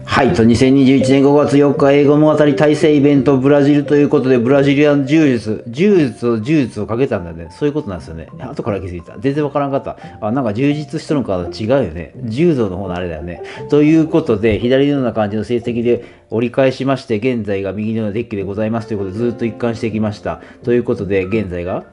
はい、2021年5月4日、英語物語体制イベント、ブラジルということで、ブラジリアン柔術をかけたんだよね。そういうことなんですよね。後から気づいた。全然わからんかった。あ、なんか充実しとるのか違うよね。柔道の方のあれだよね。ということで、左のような感じの成績で折り返しまして、現在が右のようなデッキでございますということで、ずっと一貫してきました。ということで、現在が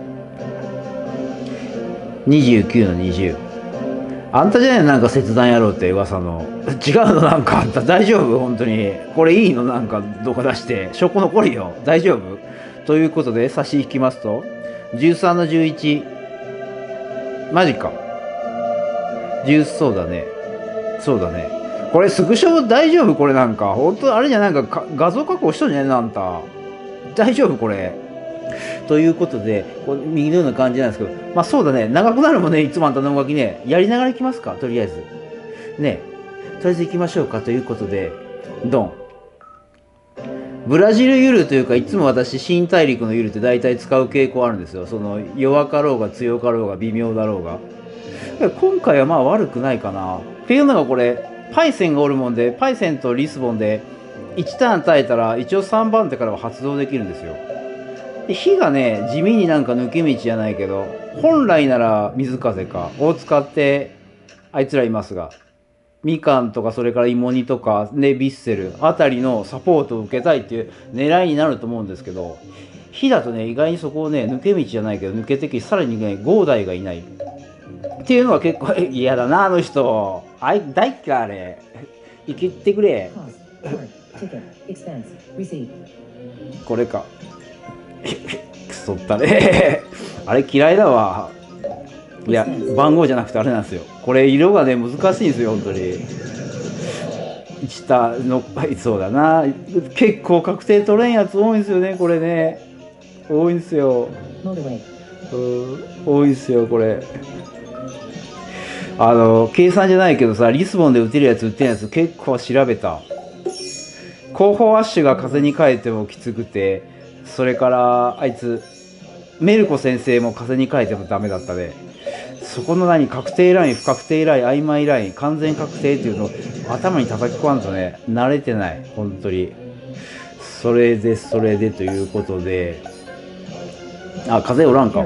29の20。あんたじゃないのなんか切断やろうって噂の。違うのなんかあんた大丈夫本当に。これいいのなんかどこ出して。証拠残るよ。大丈夫ということで差し引きますと、13の11。マジか。そうだね。そうだね。これスクショ大丈夫これなんか。本当あれじゃなんか画像加工しとんじゃねえのあんた。大丈夫これ。ということで、こう右のような感じなんですけど、まあそうだね、長くなるもんね、いつもあんたの動きね、やりながら行きますか、とりあえず。ね、とりあえず行きましょうかということで、ドン。ブラジルユルというか、いつも私、新大陸のユルって大体使う傾向あるんですよ。その弱かろうが強かろうが微妙だろうが。今回はまあ悪くないかな。っていうのがこれ、パイセンがおるもんで、パイセンとリスボンで1ターン耐えたら、一応3番手からは発動できるんですよ。で火がね、地味になんか抜け道じゃないけど、本来なら水風かを使ってあいつらいますが、みかんとかそれから芋煮とかね、ビッセルあたりのサポートを受けたいっていう狙いになると思うんですけど、火だとね、意外にそこをね、抜け道じゃないけど抜けてき、さらにね、5台がいないっていうのは結構嫌だな、あの人。大っ嫌いあれ。生きてくれ。これか。くそったね。あれ嫌いだわ。いや、番号じゃなくてあれなんですよ。これ色がね、難しいんですよ、本当に。1タの、そうだな。結構確定取れんやつ多いんですよね、これね。多いんですよ。多いんですよ、これ。計算じゃないけどさ、リスボンで打てるやつ打てるやつ結構調べた。後方アッシュが風に変えてもきつくて、それからあいつメルコ先生も風に変えてもダメだったで、そこの確定ライン不確定ライン曖昧ライン完全確定っていうのを頭に叩き込まんとね、慣れてない本当に。それでということで、あ、風おらんか。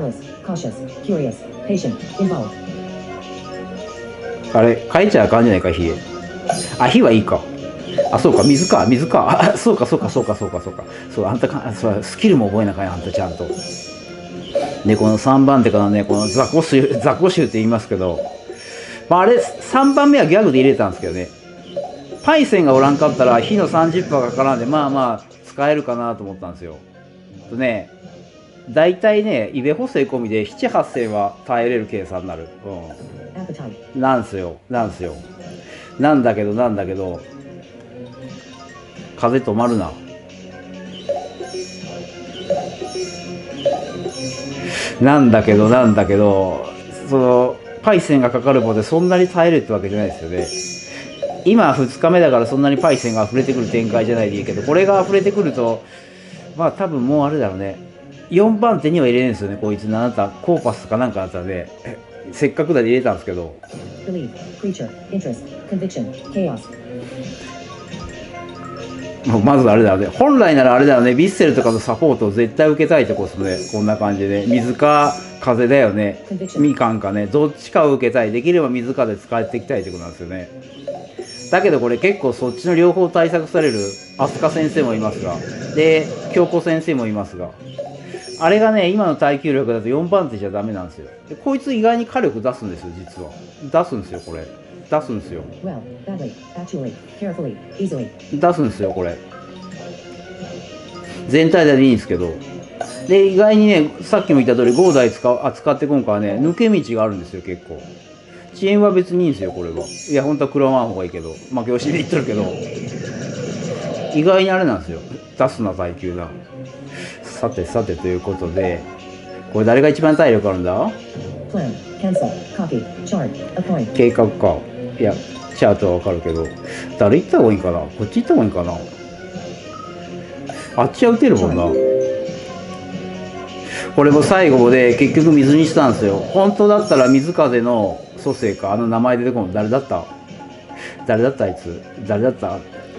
あれ変えちゃあかんじゃないか、火。あ、火はいいか。あ、そうか、水か。あ、そうか。そう、あんたか、そうスキルも覚えなあかんや、あんたちゃんと。で、この3番手からね、この雑魚臭って言いますけど、まあ、あれ、3番目はギャグで入れたんですけどね。パイセンがおらんかったら、火の 30% かからんで、まあまあ、使えるかなと思ったんですよ。とね、大体ね、イベ補正込みで7、8戦は耐えれる計算になる。うん。なんすよ。なんだけど、風止まるな。なんだけど、そのパイセンがかかる方でそんなに耐えるってわけじゃないですよね。今2日目だからそんなにパイセンが溢れてくる展開じゃないでいいけど、これが溢れてくると、まあ多分もうあれだろうね。4番手には入れるんですよね、こいつ。あなた、コーパスかなんかだったらね、せっかくだで入れたんですけど。まずあれだよね。本来ならあれだよね。ヴィッセルとかのサポートを絶対受けたいってことですね。こんな感じで。水か風だよね。みかんかね。どっちかを受けたい。できれば水かで使っていきたいってことなんですよね。だけどこれ結構そっちの両方対策される飛鳥先生もいますが。で、京子先生もいますが。あれがね、今の耐久力だと4番手じゃダメなんですよ。でこいつ意外に火力出すんですよ、実は。出すんですよ、これ。出すんですよ、これ。全体でいいんですけど。で、意外にね、さっきも言った通り、5台使って今回はね、抜け道があるんですよ、結構。遅延は別にいいんですよ、これは。いや、本当は食らわん方がいいけど。負け惜しみで言ってるけど。意外にあれなんですよ。出すな、耐久だ。さてということで、これ誰が一番体力あるんだ？計画か。いや、チャートはわかるけど、誰行った方がいいかな？こっち行った方がいいかな？あっちは打てるもんな。これも最後で結局水にしたんですよ。本当だったら水風の蘇生か、名前出てこない。誰だった？ 誰だったあいつ、誰だった。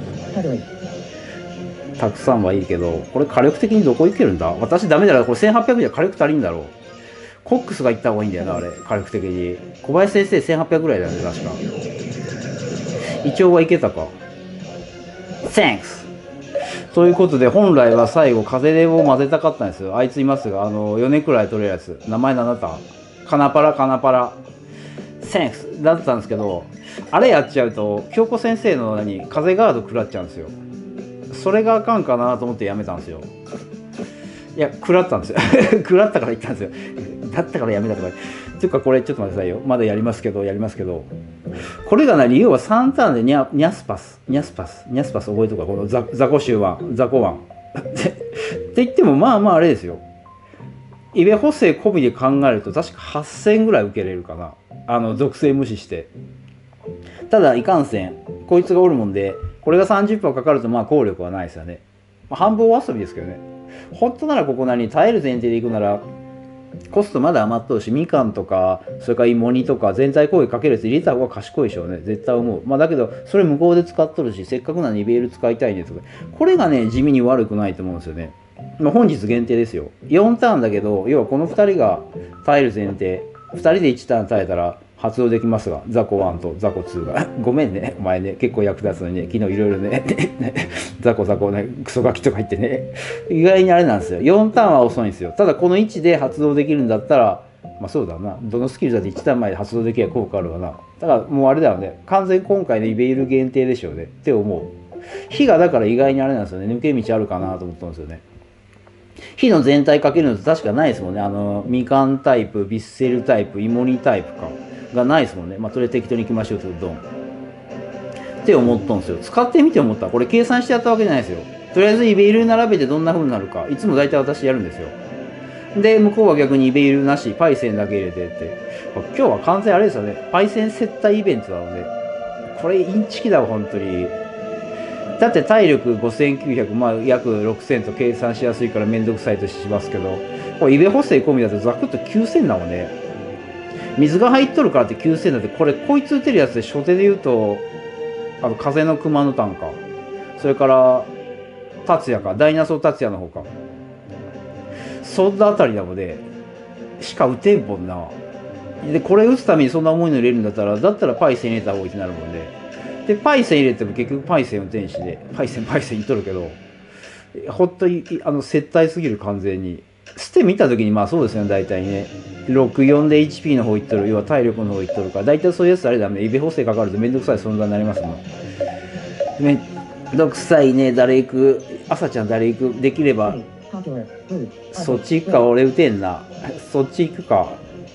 たくさんはいいけど、これ火力的にどこ行けるんだ。私ダメだろ。これ1800じゃ火力足りんだろう。コックスが行った方がいいんだよな、あれ。火力的に。小林先生1800ぐらいだよね、確か。イチョウはいけたか。Thanks! ということで、本来は最後、風レを混ぜたかったんですよ。あいついますが、4年くらい取れるやつ。名前何だった？カナパラ、カナパラ。Thanks! だったんですけど、あれやっちゃうと、京子先生の風ガード食らっちゃうんですよ。それがあかんかなと思ってやめたんですよ。いや、食らったんですよ。食らったから言ったんですよ。だったからやめたとか。っていうか、これちょっと待ってくださいよ。まだやりますけど。これが何？要は3ターンでニャスパス覚えとか、この雑魚集1、雑魚1。って言っても、まあまああれですよ。イベ補正込みで考えると、確か8000ぐらい受けれるかな。属性無視して。ただ、いかんせん。こいつがおるもんで、これが30%かかると、まあ効力はないですよね。まあ、半分お遊びですけどね。本当ならここ耐える前提でいくなら、コストまだ余っとるし、みかんとか、それから芋煮とか、全体攻撃かけるやつ入れた方が賢いでしょうね。絶対思う。まあだけど、それ向こうで使っとるし、せっかくならニベール使いたいねとか。これがね、地味に悪くないと思うんですよね。まあ本日限定ですよ。4ターンだけど、要はこの2人が耐える前提。2人で1ターン耐えたら、発動できますが、ザコ1とザコ2が。ごめんね、お前ね、結構役立つのにね、昨日いろいろね、ザコね、クソガキとか言ってね、意外にあれなんですよ。4ターンは遅いんですよ。ただこの位置で発動できるんだったら、まあそうだな、どのスキルだって1ターン前で発動できれば効果あるわな。だからもうあれだよね、完全今回のイベイル限定でしょうね、って思う。火がだから意外にあれなんですよね、抜け道あるかなと思ったんですよね。火の全体かけるのって確かないですもんね。みかんタイプ、ビッセルタイプ、芋煮タイプか。がないですもんね。まあ、それ適当に行きましょうと、ドン。って思ったんですよ。使ってみて思った。これ計算してやったわけじゃないですよ。とりあえずイベイル並べてどんな風になるか。いつも大体私やるんですよ。で、向こうは逆にイベイルなし、パイセンだけ入れてって。今日は完全あれですよね。パイセン接待イベントなので。これインチキだわ、本当に。だって体力5900、まあ約6000と計算しやすいからめんどくさいとしますけど、これイベ補正込みだとザクッと9000だもんね。水が入っとるからって9000だって、これこいつ打てるやつで初手で言うと、風の熊のタンか。それから、達也か。ダイナソー達也の方か。そんなあたりなので、しか打てんもんな。で、これ打つためにそんな重いの入れるんだったらパイセン入れた方がいいってなるもんで。で、パイセン入れても結局パイセン打てんしで、パイセン言っとるけど、ほんとに、接待すぎる完全に。ステ見た時にまあそうですよね、大体ね。64で HP の方いっとる、要は体力の方いっとるから、大体そういうやつあれだね、イベ補正かかるとめんどくさい存在になりますもん。めんどくさいね、誰行く、朝ちゃん誰行く、できれば、そっち行くか、俺打てんな。そっち行くか。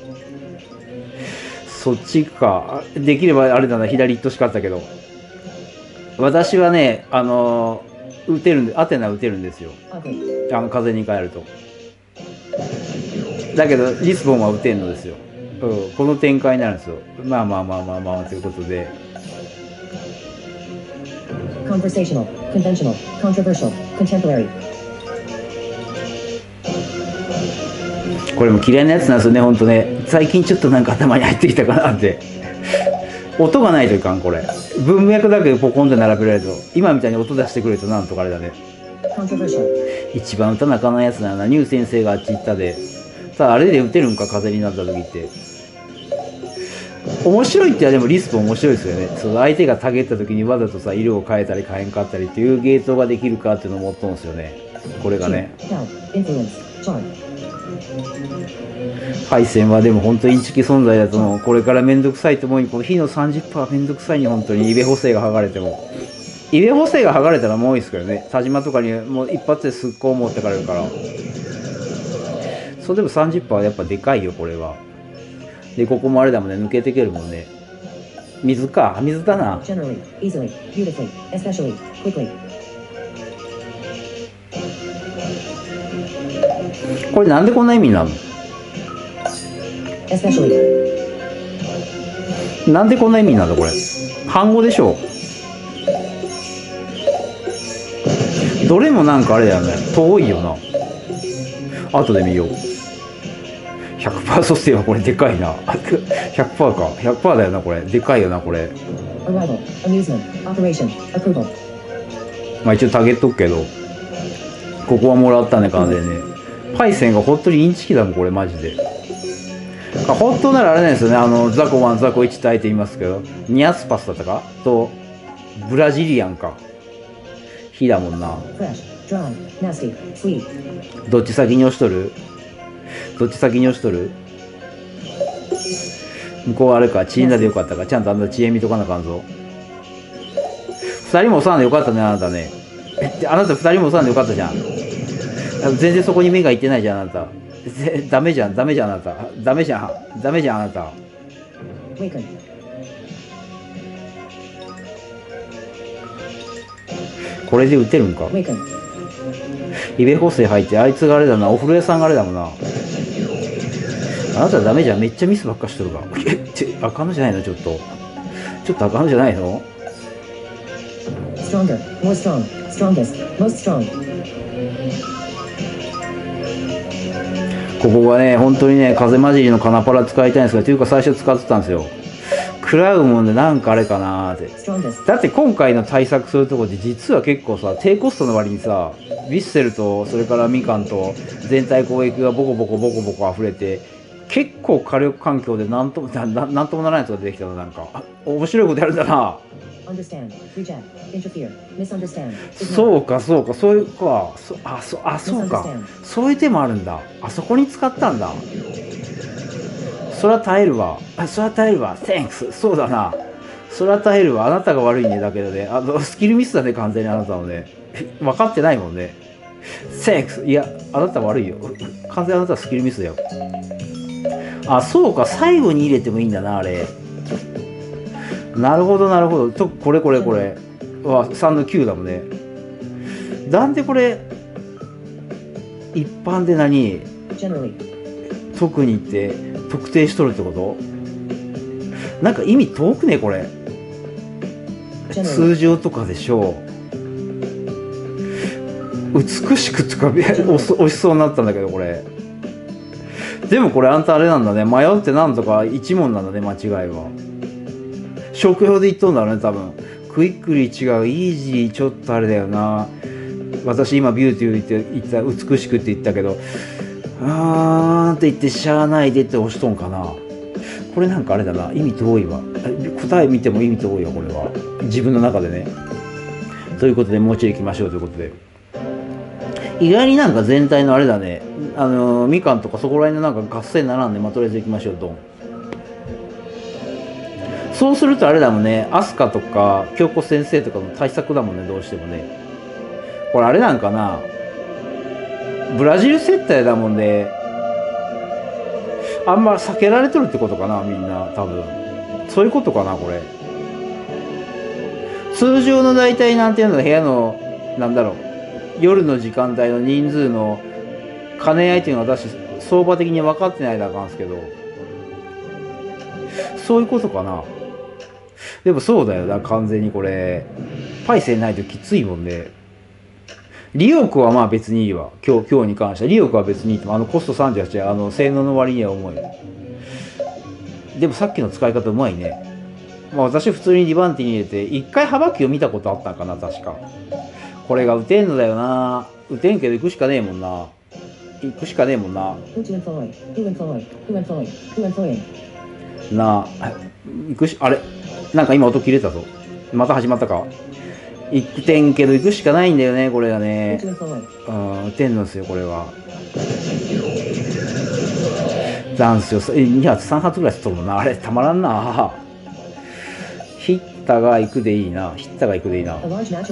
できればあれだな、左行ってほしかったけど。私はね、打てるんで、アテナ打てるんですよ。風に変えると。だけどリスボンは打てんのですよ。この展開になるんですよ。まあということで。Conversational, conventional, controversial, contemporary。これも嫌いなやつなんですよね、ほんとね。最近ちょっとなんか頭に入ってきたかなって。音がないといかん、これ。文脈だけポコンって並べられると、今みたいに音出してくれるとなんとかあれだね。一番打たなあかんなやつなのな、ニュー先生があっち行ったで。ただあれで打てるんか、風になった時って。面白いってはでもリスプ面白いですよね。その相手がたげった時にわざとさ、色を変えたり変えんかったりっていうゲートができるかっていうのを持っとんですよね。これがね。パイセンはでも本当にインチキ存在だと思う。これからめんどくさいと思うに、この火の 30% めんどくさいに本当にイベ補正が剥がれても。イベ補正が剥がれたらもういいですけどね。田島とかにもう一発で速攻持ってかれるから。そうでも 30% はやっぱでかいよ、これは。で、ここもあれだもんね、抜けてけるもんね。水か、水だな。これなんでこんな意味になるの？なんでこんな意味になるのこれ。半語でしょ。どれもなんかあれだよね。遠いよな。後で見よう。100% 蘇生はこれでかいな。100% か。100% だよな、これ。でかいよな、これ。 Arrival. Amusement. Operation. Approval. まあ一応タゲっとくけど、ここはもらったね、完全にね。パイセンが本当にインチキだもん、これマジで。本当ならあれなんですよね、ザコ1、ザコ1とあえて言いますけど、ニアスパスだったかと、ブラジリアンか。火だもんな。どっち先に押しとる？どっち先に押しとる？向こうはあれか、遅延だでよかったか。ちゃんと遅延見とかなあかんぞ。二人も押さんでよかったね、あなたね。あなた二人も押さんでよかったじゃん。全然そこに目がいってないじゃん、あなた。ダメじゃん、ダメじゃん、あなた。ダメじゃん、ダメじゃん、あなた。これで撃てるんか？イベ補正入って、あいつがあれだな、お風呂屋さんがあれだもんな。あなたダメじゃん、めっちゃミスばっかしとるが。あかんのじゃないの、ちょっと。ちょっとあかんのじゃないの？ Stronger, more strong, strongest, most strong. ここがね、本当にね、風混じりのカナパラ使いたいんですが、というか最初使ってたんですよ。食らうもんでなんかあれかなーって。だって今回の対策するとこで実は結構さ、低コストの割にさ、ヴィッセルとそれからミカンと全体攻撃がボコボコボコボコ溢れて、結構火力環境でなんともならないやつが出てきたの。なんか面白いことやるんだな。そうかそうか、そういうか、そうか、そういう手もあるんだ。あそこに使ったんだ。そりゃ耐えるわ。そりゃ耐えるわ。Thanks。そうだな。そりゃ耐えるわ。あなたが悪いね。だけどね。スキルミスだね、完全にあなたのね。分かってないもんね。Thanks。いや、あなた悪いよ。完全にあなたはスキルミスだよ。あ、そうか。最後に入れてもいいんだな、あれ。なるほど、なるほど。これ。3の9だもんね。なんでこれ、一般で特にって特定しとるってこと？なんか意味遠くねこれ。通常とかでしょう。美しくとか押しそうになったんだけどこれ。でもこれあんたあれなんだね。迷ってなんとか一問なんだね、間違いは。消去表で言っとんだろうね、多分。クイックリ違う、イージーちょっとあれだよな。私今ビューティーって言った、美しくって言ったけど、って言ってしゃあないでって押しとんかな。これなんかあれだな、意味遠いわ。答え見ても意味遠いわ、これは。自分の中でね。ということで、もうちょい行きましょうということで。意外になんか全体のあれだね、みかんとかそこら辺のなんか合戦ならんで、とりあえず行きましょうと。そうするとあれだもんね、アスカとか京子先生とかの対策だもんね、どうしてもね。これあれなんかな、ブラジル接待だもんで、あんま避けられとるってことかな、みんな、多分。そういうことかな、これ。通常の大体なんていうの、部屋の、なんだろう、夜の時間帯の人数の兼ね合いっていうのは私、相場的に分かってないだかんですけど、そういうことかな。でもそうだよな、完全にこれ。パイセンないときついもんね。リオクはまあ別にいいわ。今日に関しては。リオクは別にいいと。コスト38、性能の割には重い。でもさっきの使い方うまいね。まあ私普通にリバンティに入れて、一回幅木を見たことあったんかな、確か。これが打てんのだよな。打てんけど行くしかねえもんな。行くしかねえもんな。なあ、行くし、あれなんか今音切れたぞ。また始まったか。行ってんけど行くしかないんだよね、これがね。打てんのですよ、これは。なんすよ。2発、3発ぐらいすっとるもんな。あれ、たまらんな。ヒッタが行くでいいな。ヒッタが行くでいいな。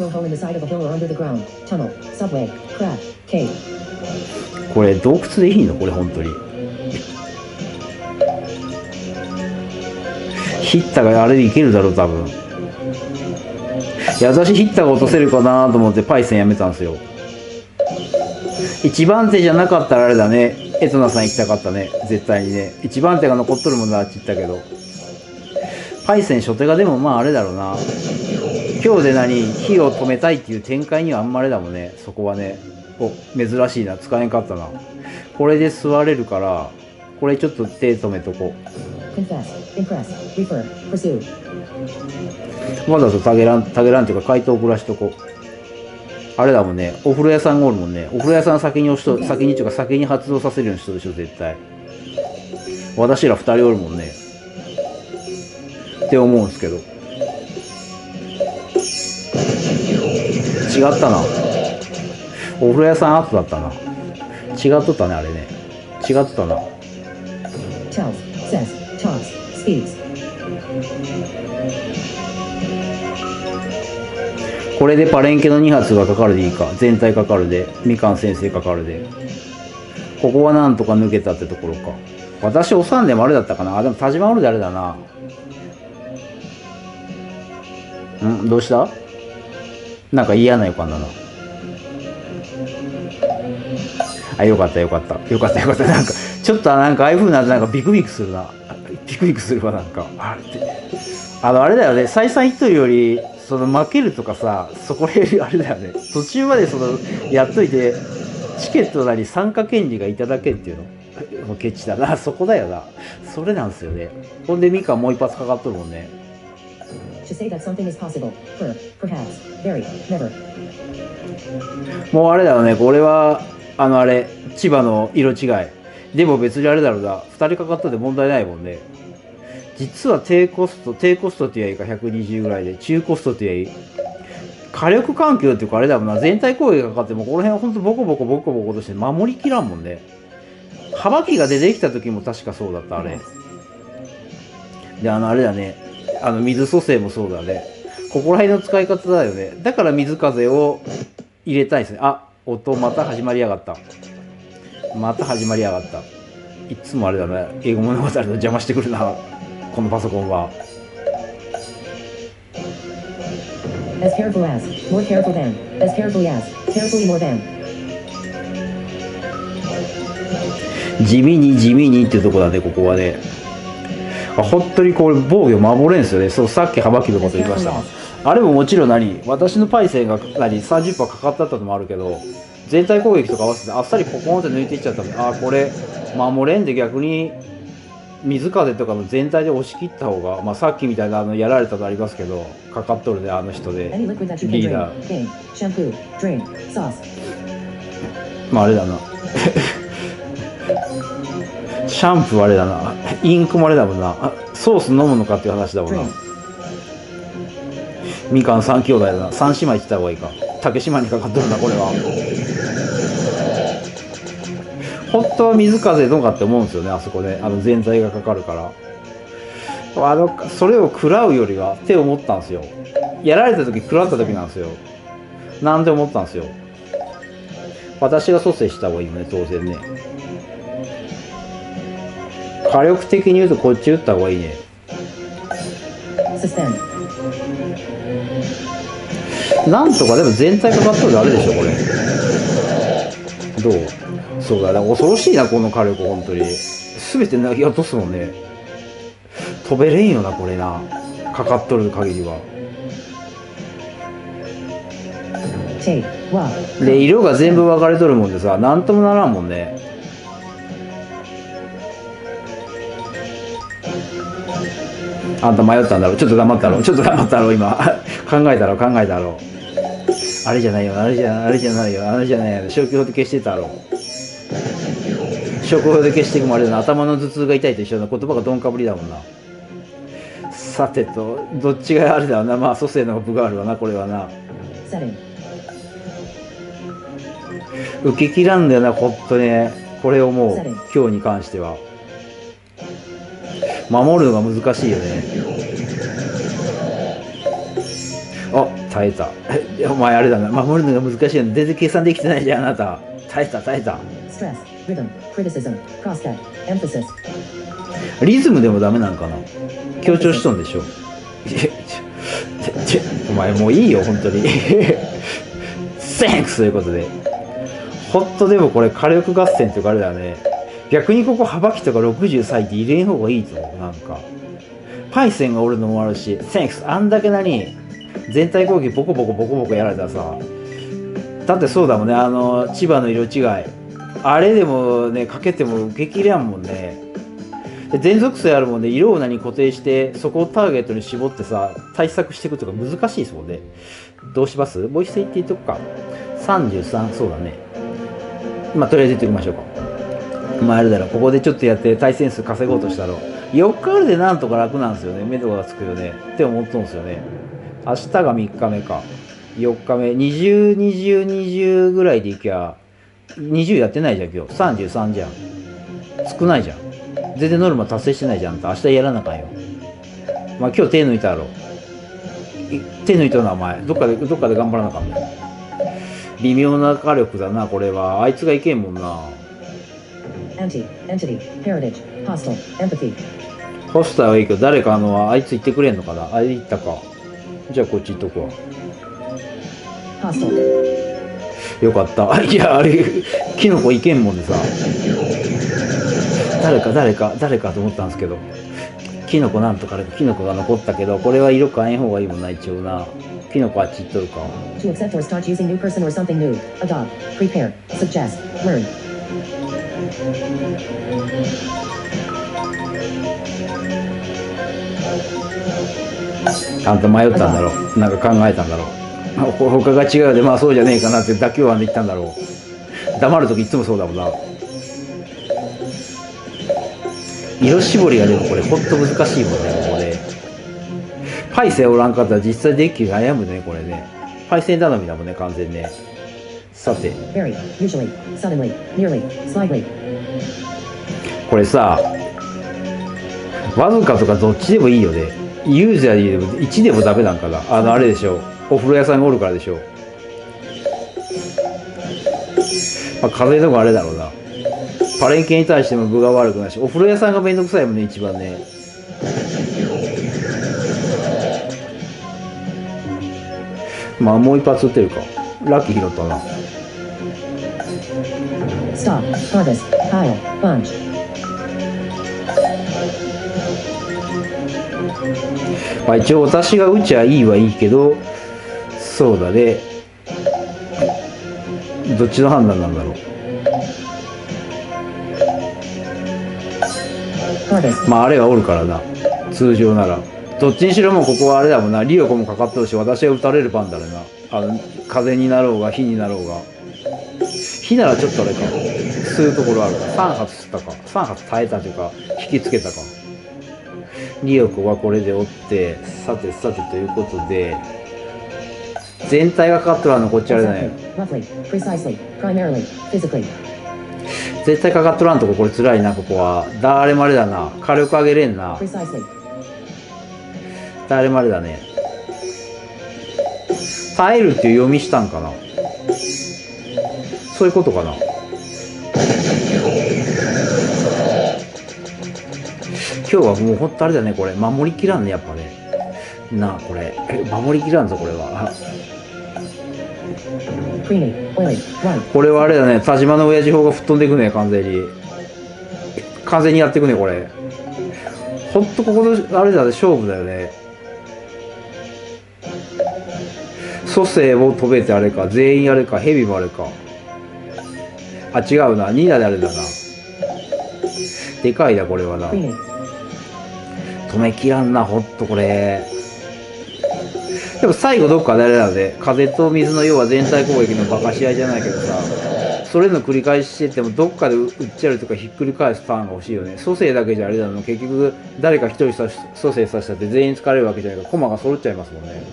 これ、洞窟でいいのこれ、本当に。ヒッタがあれでいけるだろう、多分。いや、私ヒッタが落とせるかなと思ってパイセンやめたんですよ。一番手じゃなかったらあれだね。エトナさん行きたかったね。絶対にね。一番手が残っとるもんだって言ったけど。パイセン初手がでもまああれだろうな。今日で火を止めたいっていう展開にはあんまりだもんね。そこはね。珍しいな。使えんかったな。これで座れるから、これちょっと手止めとこう。 わざわざタゲランっていうか回答遅らしとこう。あれだもんね、お風呂屋さんがおるもんね。お風呂屋さん先にっていうか先に発動させるようにしとるでしょ、絶対。私ら二人おるもんね。って思うんすけど。違ったな。お風呂屋さん後だったな。違っとったね、あれね。違っとったな。 tells, says, talks, speaks. これでパレンケの2発がかかるでいいか。全体かかるで。みかん先生かかるで。ここはなんとか抜けたってところか。私、おさんでもあれだったかな。あ、でも田島おるであれだな。どうした？なんか嫌な予感だな。あ、よかったよかった。よかったよかった。なんか、ちょっとなんかああいう風ななんかビクビクするな。ビクビクするわ、なんか。あれって。あれだよね。再三言っとるより、負けるとかさ、そこへあれだよね。途中までやっといて、チケットなり参加権利がいただけっていうの。もうケチだな。そこだよな。それなんですよね。ほんでミカもう一発かかっとるもんね。 To say that something is possible, perhaps, very, never. もうあれだよね。これは、あれ、千葉の色違い。でも別にあれだろうな。2人かかったで問題ないもんね。実は低コストって言えばいいか120ぐらいで、中コストって言えばいい。火力環境っていうかあれだもんな。全体攻撃がかかっても、この辺はほんとボコボコとして守りきらんもんね。幅木が出てきた時も確かそうだった、あれ。で、あれだね。水蘇生もそうだね。ここら辺の使い方だよね。だから水風を入れたいですね。あ、音また始まりやがった。また始まりやがった。いつもあれだね。英語物語の邪魔してくるな。このパソコンは。 As careful as, more careful than, as carefully as, carefully more than. 地味にっていうとこだね、ここはね。本当にこれ防御守れんすよね。そう、さっき幅木のこと言いましたが。あれももちろん私のパイセンが30%かかったのもあるけど、全体攻撃とか合わせてあっさりポコンって抜いていっちゃったんで、これ守れんで逆に水風とかの全体で押し切った方が、さっきみたいなやられたのありますけど、かかっとるね、あの人で。リーダー。あれだな。シャンプーあれだな。インクもあれだもんな。ソース飲むのかっていう話だもんな。みかん3兄弟だな。3姉妹って言った方がいいか。竹島にかかっとるな、これは。本当は水風どうかって思うんですよね、あそこで。全体がかかるから。それを食らうよりはって思ったんですよ。やられた時、食らった時なんですよ。なんで思ったんですよ。私が蘇生した方がいいよね、当然ね。火力的に言うとこっち打った方がいいね。なんとかでも全体かかっとるであれでしょ、これ。どう？そうだ、恐ろしいな、この火力、本当に。すべて投げ落とすもんね。飛べれんよな、これな。かかっとる限りは。で、色が全部分かれとるもんでさ、なんともならんもんね。あんた迷ったんだろう。ちょっと黙ったろう。今。考えたろう。あれじゃないよ。消去法で消してたろう。消去法で消していくもあれだな。頭の頭痛が痛いと一緒な言葉がどんかぶりだもんな。さてと、どっちがあれだわな。蘇生の部があるわな、これはな。受け切らんだよな、ほんとね。これをもう、今日に関しては。守るのが難しいよね。耐えた。お前あれだな。守るのが難しいよね。全然計算できてないじゃん、あなた。耐えた。リズムでもダメなんかな。強調しとんでしょ。お前もういいよ、本当に。センクスということで。ほんとでもこれ火力合戦っていうかあれだね。逆にここ幅木とか60歳って入れん方がいいと思う。なんかパイセンがおるのもあるし、センクスあんだけ全体攻撃ボコボコやられたらさ、だってそうだもんね。千葉の色違いあれでもね、かけても受けきれんもんね。 で全属性あるもんで色を何固定してそこをターゲットに絞ってさ対策していくとか難しいですもんね。どうします？もう一斉言っていっとくか。33、そうだね。まあとりあえず言っておきましょうか。まああれだろ、ここでちょっとやって対戦数稼ごうとしたら4日あるでなんとか楽なんですよね。目とかがつくよねって思っとんですよね。明日が3日目か4日目、20、20、20ぐらいでいきゃ20やってないじゃん今日。33じゃん。少ないじゃん。全然ノルマ達成してないじゃん。明日やらなあかんよ。まあ今日手抜いたやろ。手抜いたのは前。どっかで頑張らなあかんね。微妙な火力だな、これは。あいつがいけんもんな。 Anti, entity, heritage, hostile, empathy. ホスターはいいけど、誰かあいつ言ってくれんのかな。あれ言ったか。じゃあこっち行っとくわ。 Hostile. よかった。いや、あれ、キノコいけんもんでさ。誰かと思ったんですけど。キノコなんとかでキノコが残ったけど、これは色変えん方がいいもんな、一応な。キノコあっち行っとるか。 To accept or start using new person or something new. Adopt, prepare, suggest, learn. あんた迷ったんだろう。なんか考えたんだろう。他が違うで、まあそうじゃねえかなって妥協案で言ったんだろう。黙るときいつもそうだもんな。色絞りがでもこれほんと難しいもんね、ここで。パイセンおらんかったら実際デッキが悩むね、これね。パイセン頼みだもんね、完全ね。さて。 Very, usually, suddenly, nearly, slightly. これさ、わずかとかどっちでもいいよね。ユーザーでも1でもダメなんかな。あれでしょ。お風呂屋さんがおるからでしょ。まあ、風でもあれだろうな。パレンケに対しても分が悪くないし、お風呂屋さんがめんどくさいもんね、一番ね。まあもう一発撃ってるか。ラッキー拾ったな。 Stop, harvest, pile, bunch. まあ一応私が撃ちはいいはいいけど、そうだね。どっちの判断なんだろう。まああれがおるからな。通常なら。どっちにしろもうここはあれだもんな。リオコもかかってるし、私は撃たれる番だろうな。風になろうが火になろうが。火ならちょっとあれか。吸うところあるか。3発吸ったか。3発耐えたというか、引きつけたか。リオコはこれで追って、さてということで、全体がかかってるこっちあれだね。絶対かかっとらんとこ、これ辛いな、ここは。誰もあれだな。火力上げれんな。誰もあれだね。耐えるっていう読みしたんかな。そういうことかな。今日はもうほんとあれだね、これ。守りきらんね、やっぱね。なあ、これ。守りきらんぞ、これは。これはあれだね、田島の親父砲が吹っ飛んでいくね、完全に。完全にやっていくね、これ。ほんとここの、あれだね、勝負だよね。蘇生も飛べてあれか、全員あれか、ヘビもあれか。あ、違うな、ニーナであれだな。でかいな、これはな。止めきらんな、ほんとこれ。でも最後どっかであれなんで、風と水の要は全体攻撃のバカし合いじゃないけどさ、それの繰り返ししててもどっかで打っちゃうとかひっくり返すターンが欲しいよね。蘇生だけじゃあれなの、結局誰か一人蘇生させたって全員疲れるわけじゃないから、駒が揃っちゃいますもんね。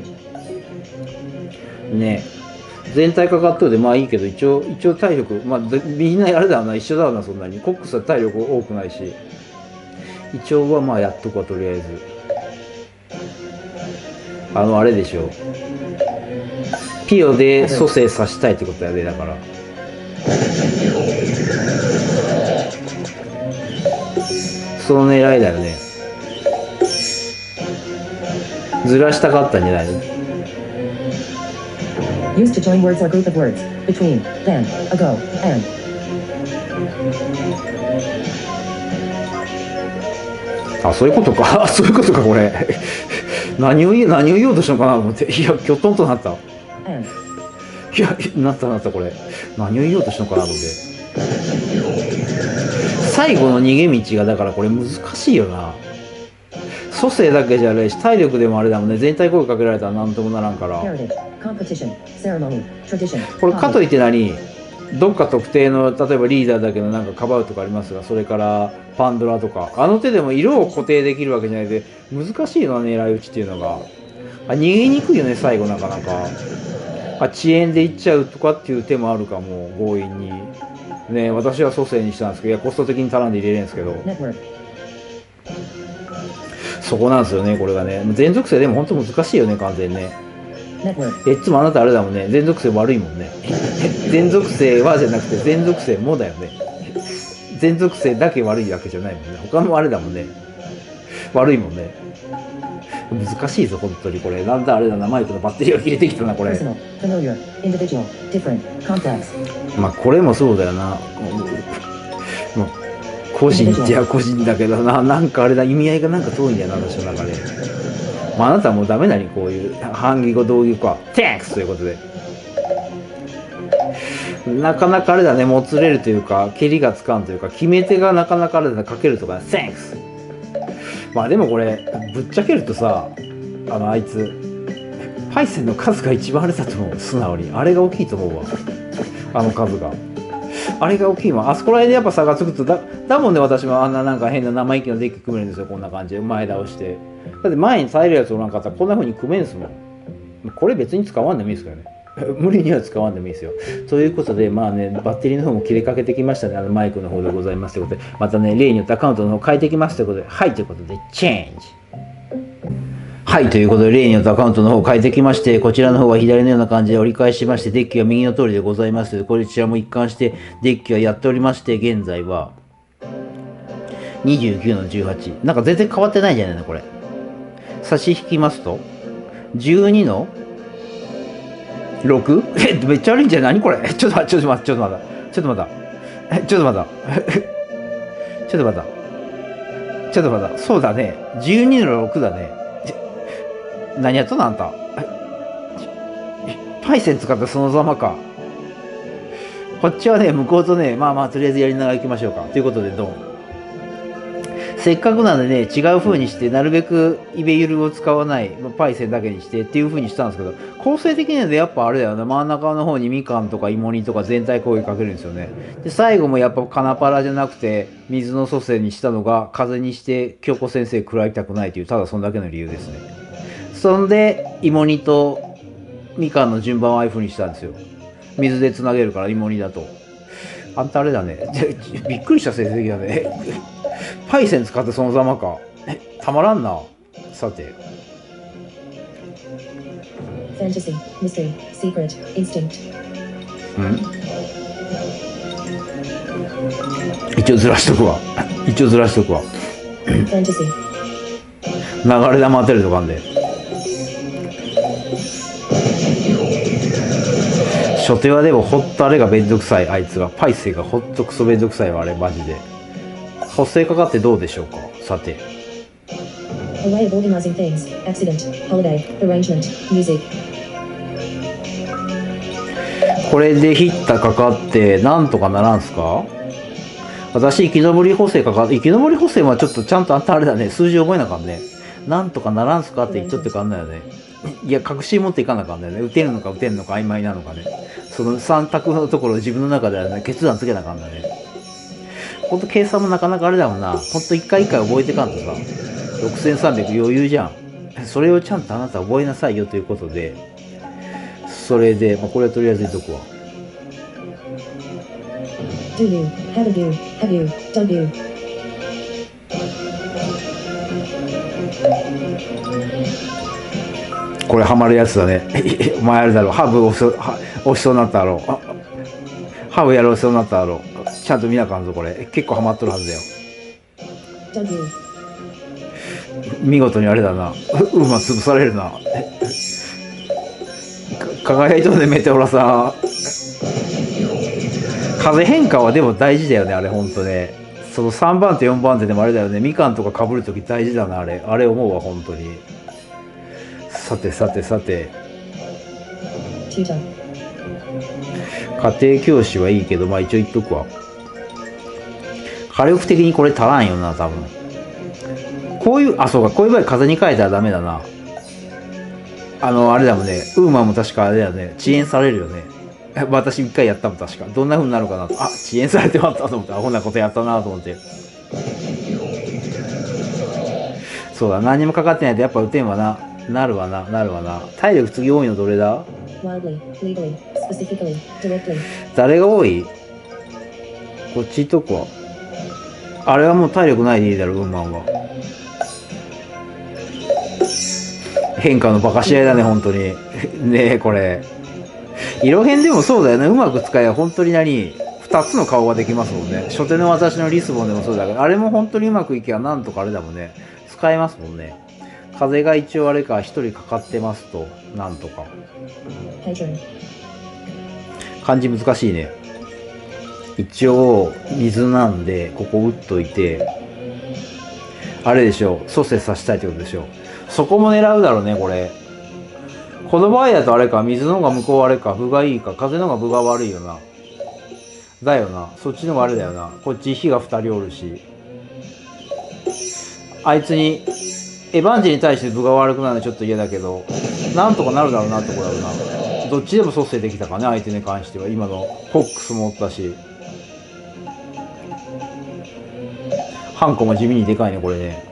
ねえ。全体かかっとるでまあいいけど、一応体力、まあみんなあれだな、一緒だな、そんなに。コックスは体力多くないし、一応はまあやっとくわ、とりあえず。あれでしょ。ピオで蘇生させたいってことやで、だから。その狙いだよね。ずらしたかったんじゃないの？ Used to join words or group of words, between, then, ago, and. あ、そういうことか。そういうことか、これ。何を言おうとしたのかなと思って。いや、きょとんとなった。いや、なった、これ。何を言おうとしたのかなと思って。 最後の逃げ道がだからこれ難しいよな。蘇生だけじゃないし体力でもあれだもんね。全体攻撃かけられたらなんともならんから。これかといって何、どっか特定の例えばリーダーだけのなんかかばうとかありますが、それからパンドラとかあの手でも色を固定できるわけじゃないで難しいのは狙い撃ちっていうのが逃げにくいよね最後なかなか。遅延でいっちゃうとかっていう手もあるかも強引にね。私は蘇生にしたんですけど、いやコスト的に絡んで入れるんですけど、そこなんですよねこれがね。全属性でも本当難しいよね完全にね。いつもあなたあれだもんね、全属性悪いもんね。全属性はじゃなくて全属性もだよね。全属性だけ悪いわけじゃないもんね。他もあれだもんね、悪いもんね。難しいぞ本当にこれ。なんだあれだな、マイクのバッテリーが切れてきたなこれ。まあこれもそうだよな。もう個人っちゃ個人だけどな、なんかあれだ、意味合いがなんか遠いんだよな私の中で。まあ、あなたはもうダメなにこういう反義語同義語は Thanks ということで、なかなかあれだね、もつれるというか蹴りがつかんというか決め手がなかなかあれだね、かけるとか、ね、Thanks。 まあでもこれぶっちゃけるとさ、あいつパイセンの数が一番あれだと思う。素直にあれが大きいと思うわ。あの数があれが大きいわ。あそこら辺でやっぱ差がつくとだもんね。私もあんななんか変な生意気なデッキ組めるんですよ。こんな感じで前倒して。だって前に耐えるやつおらんかったらこんな風に組めんすもん。これ別に使わんでもいいですからね。無理には使わんでもいいですよ。ということでまあね、バッテリーの方も切れかけてきましたね。マイクの方でございますということで、またね例によってアカウントの方変えてきますということで、はいということでチェンジ。はいということで例によってアカウントの方を変えてきまして、こちらの方は左のような感じで折り返しまして、デッキは右の通りでございますので、こちらも一貫してデッキはやっておりまして、現在は29の18、なんか全然変わってないんじゃないのこれ。差し引きますと12の 6？ めっちゃ悪いんじゃない？何これ。ちょっと待った。そうだね。12の6だね。何やっとんのあんた。パイセン使ったそのざまか。こっちはね、向こうとね、まあとりあえずやりながら行きましょうか。ということで、どうも。せっかくなんでね、違う風にして、なるべくイベユルを使わない、パイセンだけにしてっていう風にしたんですけど、構成的にはやっぱあれだよね、真ん中の方にみかんとか芋煮とか全体攻撃かけるんですよね。で、最後もやっぱカナパラじゃなくて、水の蘇生にしたのが、風にして京子先生食らいたくないという、ただそんだけの理由ですね。そんで、芋煮とみかんの順番をああいう風にしたんですよ。水でつなげるから芋煮だと。あんたあれだね。びっくりした成績だね。パイセン使ってそのざまか。たまらんな。さて。 Fantasy, mystery, secret, instinct. 一応ずらしとくわ。 Fantasy. 流れ玉当てるとかんで。初手はでもほっとあれがめんどくさい。あいつがパイセンがほっとクソめんどくさいわあれマジで。補正かかってどうでしょうか。さて。 A way of organizing things, accident, holiday, arrangement, music. これでヒッタかかってなんとかならんすか。私生き延び補正かかって、生き延び補正はちょっとちゃんとあんたあれだね、数字覚えなあかんね。なんとかならんすかって言っとってかんないよね。いや確信持っていかなあかんだよね。打てるのか打てんのか曖昧なのかね。その3択のところを自分の中ではね、決断つけなあかんだね。ほんと計算もなかなかあれだもんな。ほんと一回一回覚えてかんとさ、6300余裕じゃん。それをちゃんとあなた覚えなさいよということで、それで、これはとりあえず言っとくわ。 Do you, have you, don't you? これハマるやつだね。お前あれだろ、ハブ押しそうになっただろう。ハブやろうそうになっただろう。ちゃんと見なあかんぞこれ。結構ハマっとるはずだよ。見事にあれだな。馬潰されるな。輝いとるねメテオラさん。風変化はでも大事だよねあれほんとね。その3番手4番手でもあれだよね。みかんとか被るとき大事だなあれ。あれ思うわほんとに。さて。家庭教師はいいけど、一応言っとくわ。 火力的にこれ足らんよな、多分。こういう、あ、そうか、こういう場合風に変えたらダメだな。あれだもんね、ウーマンも確かあれだよね、遅延されるよね。私一回やったもん、確か。どんな風になるかなと。あ、遅延されてまったと思って、アホなことやったなと思って。そうだ、何もかかってないとやっぱ打てんわな。なるわな。体力次多いのどれだ？ Wildly, legally, specifically, directly. 誰が多い？こっちとこ。あれはもう体力ないでいいだろ、ウーマンは。変化のバカ試合だね、本当に。ねえ、これ。色変でもそうだよね。うまく使えば本当に二つの顔ができますもんね。初手の私のリスボンでもそうだけど、あれも本当にうまくいけばなんとかあれだもんね。使えますもんね。風が一応あれか、一人かかってますと、なんとか。漢字難しいね。一応、水なんで、ここ打っといて、あれでしょう、蘇生させたいってことでしょう。そこも狙うだろうね、これ。この場合だとあれか、水の方が向こうあれか、分がいいか、風の方が分が悪いよな。だよな、そっちの方があれだよな。こっち火が2人おるし。あいつに、エヴァンジに対して分が悪くなるのちょっと嫌だけど、なんとかなるだろうなってとこだろうな。どっちでも蘇生できたかね、相手に関しては。今のフォックスもおったし。ハンコも地味にでかいね、これね。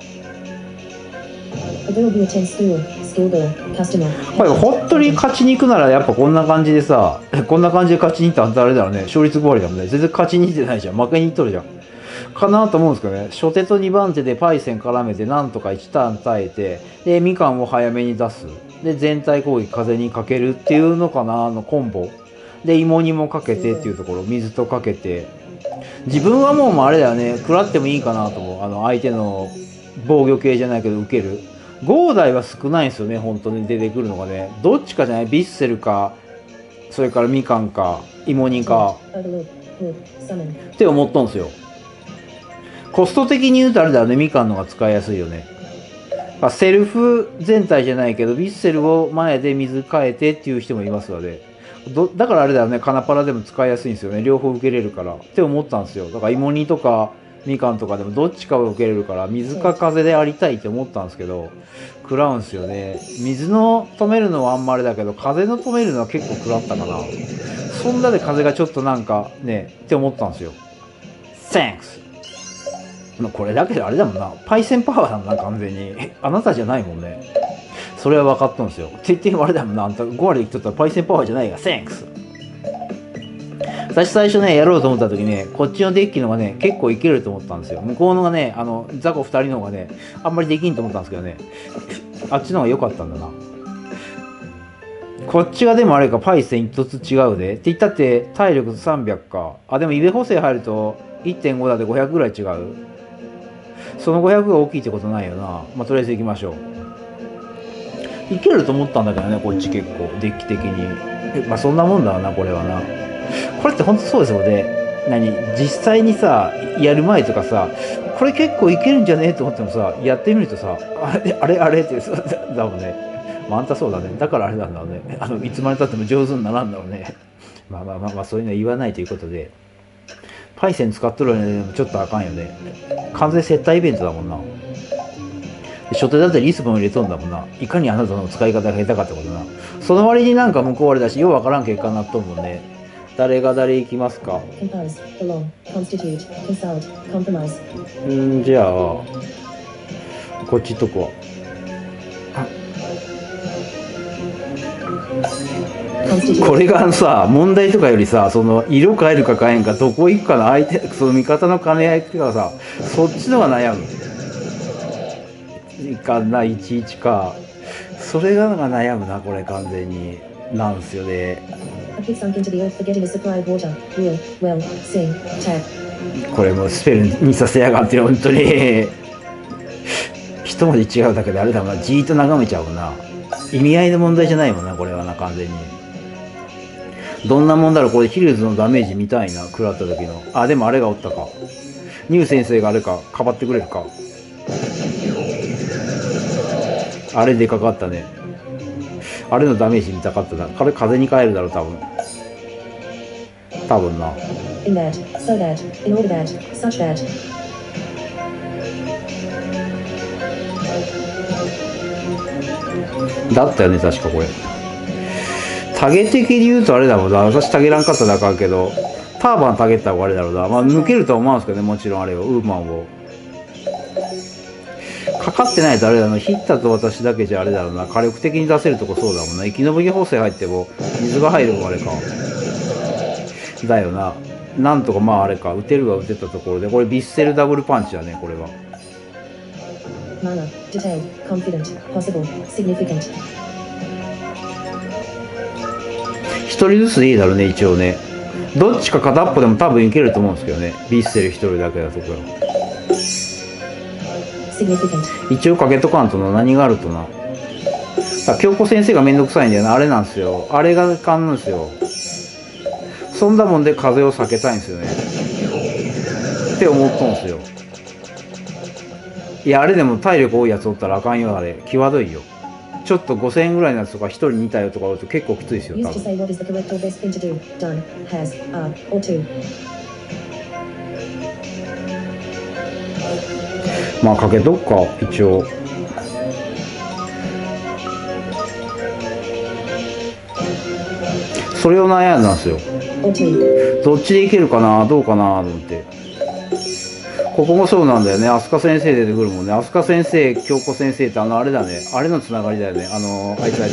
これ本当に勝ちに行くならやっぱこんな感じでさ、こんな感じで勝ちに行ったらあれだろうね。勝率5割だもんね。全然勝ちに行ってないじゃん。負けに行っとるじゃん。かなと思うんですけどね。初手と2番手でパイセン絡めてなんとか1ターン耐えて、で、みかんを早めに出す。で、全体攻撃風にかけるっていうのかな、コンボ。で、芋にもかけてっていうところ、水とかけて。自分はもうあれだよね。食らってもいいかなと思う。相手の防御系じゃないけど受ける。5台は少ないんですよね、本当に出てくるのがね。どっちかじゃない？ビッセルか、それからみかんか、芋煮か。って思ったんですよ。コスト的に言うとあれだよね、みかんのが使いやすいよね。セルフ全体じゃないけど、ビッセルを前で水変えてっていう人もいますので。だからあれだよね、カナパラでも使いやすいんですよね。両方受けれるから。って思ったんですよ。だから芋煮とか、みかんとかでもどっちかを受けれるから水か風でありたいって思ったんですけど食らうんすよね。水の止めるのはあんまりだけど風の止めるのは結構食らったかな。そんなで風がちょっとなんかねって思ったんですよ。 Thanks。 これだけであれだもんな、パイセンパワーだもんな完全に。あなたじゃないもんね。それは分かったんですよ。って言ってあれだもんな、あんた5割で来とったらパイセンパワーじゃないが Thanks。私最初ね、やろうと思った時ね、こっちのデッキのがね、結構いけると思ったんですよ。向こうのがね、ザコ2人の方がね、あんまりできんと思ったんですけどね、あっちの方が良かったんだな。こっちがでもあれか、パイセン一つ違うで。って言ったって体力300か。あ、でもイベ補正入ると 1.5 だで500ぐらい違う。その500が大きいってことないよな。まあ、とりあえず行きましょう。いけると思ったんだけどね、こっち結構、デッキ的に。まあそんなもんだわな、これはな。これって本当そうですよね。実際にさ、やる前とかさ、これ結構いけるんじゃねえと思ってもさ、やってみるとさ、あれってさ、だもんね。まあ、あんたそうだね。だからあれなんだろうね。いつまでたっても上手にならんだろうね。まあ、そういうのは言わないということで。パイセン使っとるのでもちょっとあかんよね。完全接待イベントだもんな。初手だってリスボン入れとんだもんな。いかにあなたの使い方が下手かってことな。その割になんか向こうあれだし、ようわからん結果になっとんもんね。誰が誰行きますか？じゃあ、こっちとこ。これがさ、問題とかよりさ、その色変えるか変えんか、どこ行くかの相手、その味方の兼ね合いとかさ、そっちのが悩む。いかんな、11か。それが悩むな、これ完全に。なんすよね。これもうスペルにさせやがって本当に。一文字違うだけであれだもんな、じーっと眺めちゃうもんな。意味合いの問題じゃないもんな、これはな、完全に。どんなもんだろう、これヒルズのダメージ見たいな、食らった時の。あ、でもあれがおったか。ニュー先生があれか、かばってくれるか。あれでかかったね。あれのダメージ見たかったな。これ風に変えるだろう、多分。多分な。 だったよね、確かこれ。タゲ的に言うとあれだろうな。私タゲらんかっただからけど、ターバンタゲった方があれだろうな。まあ抜けるとは思うんですけどね、もちろんあれを、ウーマンを。かかってないとあれだな。ヒッタと私だけじゃあれだろうな。火力的に出せるとこそうだもんな。生き延び補正入っても、水が入るもあれか。だよな。なんとかまああれか。打てるは打てたところで、これビッセルダブルパンチだね、これは。 Mana, detailed, confident, possible, significant. 一人ずつでいいだろうね、一応ね。どっちか片っぽでも多分いけると思うんですけどね。ビッセル一人だけだところ。一応かけとかんとな、何があるとな。京子先生がめんどくさいんだよな。あれなんですよ。あれが勘なんですよ。そんなもんで風を避けたいんですよね。って思ったんですよ。いや、あれでも体力多いやつおったらあかんよ、あれ。際どいよ。ちょっと5000円ぐらいのやつとか1人2体とかおると結構きついですよ、多分。まあかけとくか、一応。それを悩んだんですよ。どっちでいけるかな、どうかなと思って。ここもそうなんだよね。飛鳥先生出てくるもんね。飛鳥先生、京子先生ってあれだね。あれのつながりだよね。あいつ。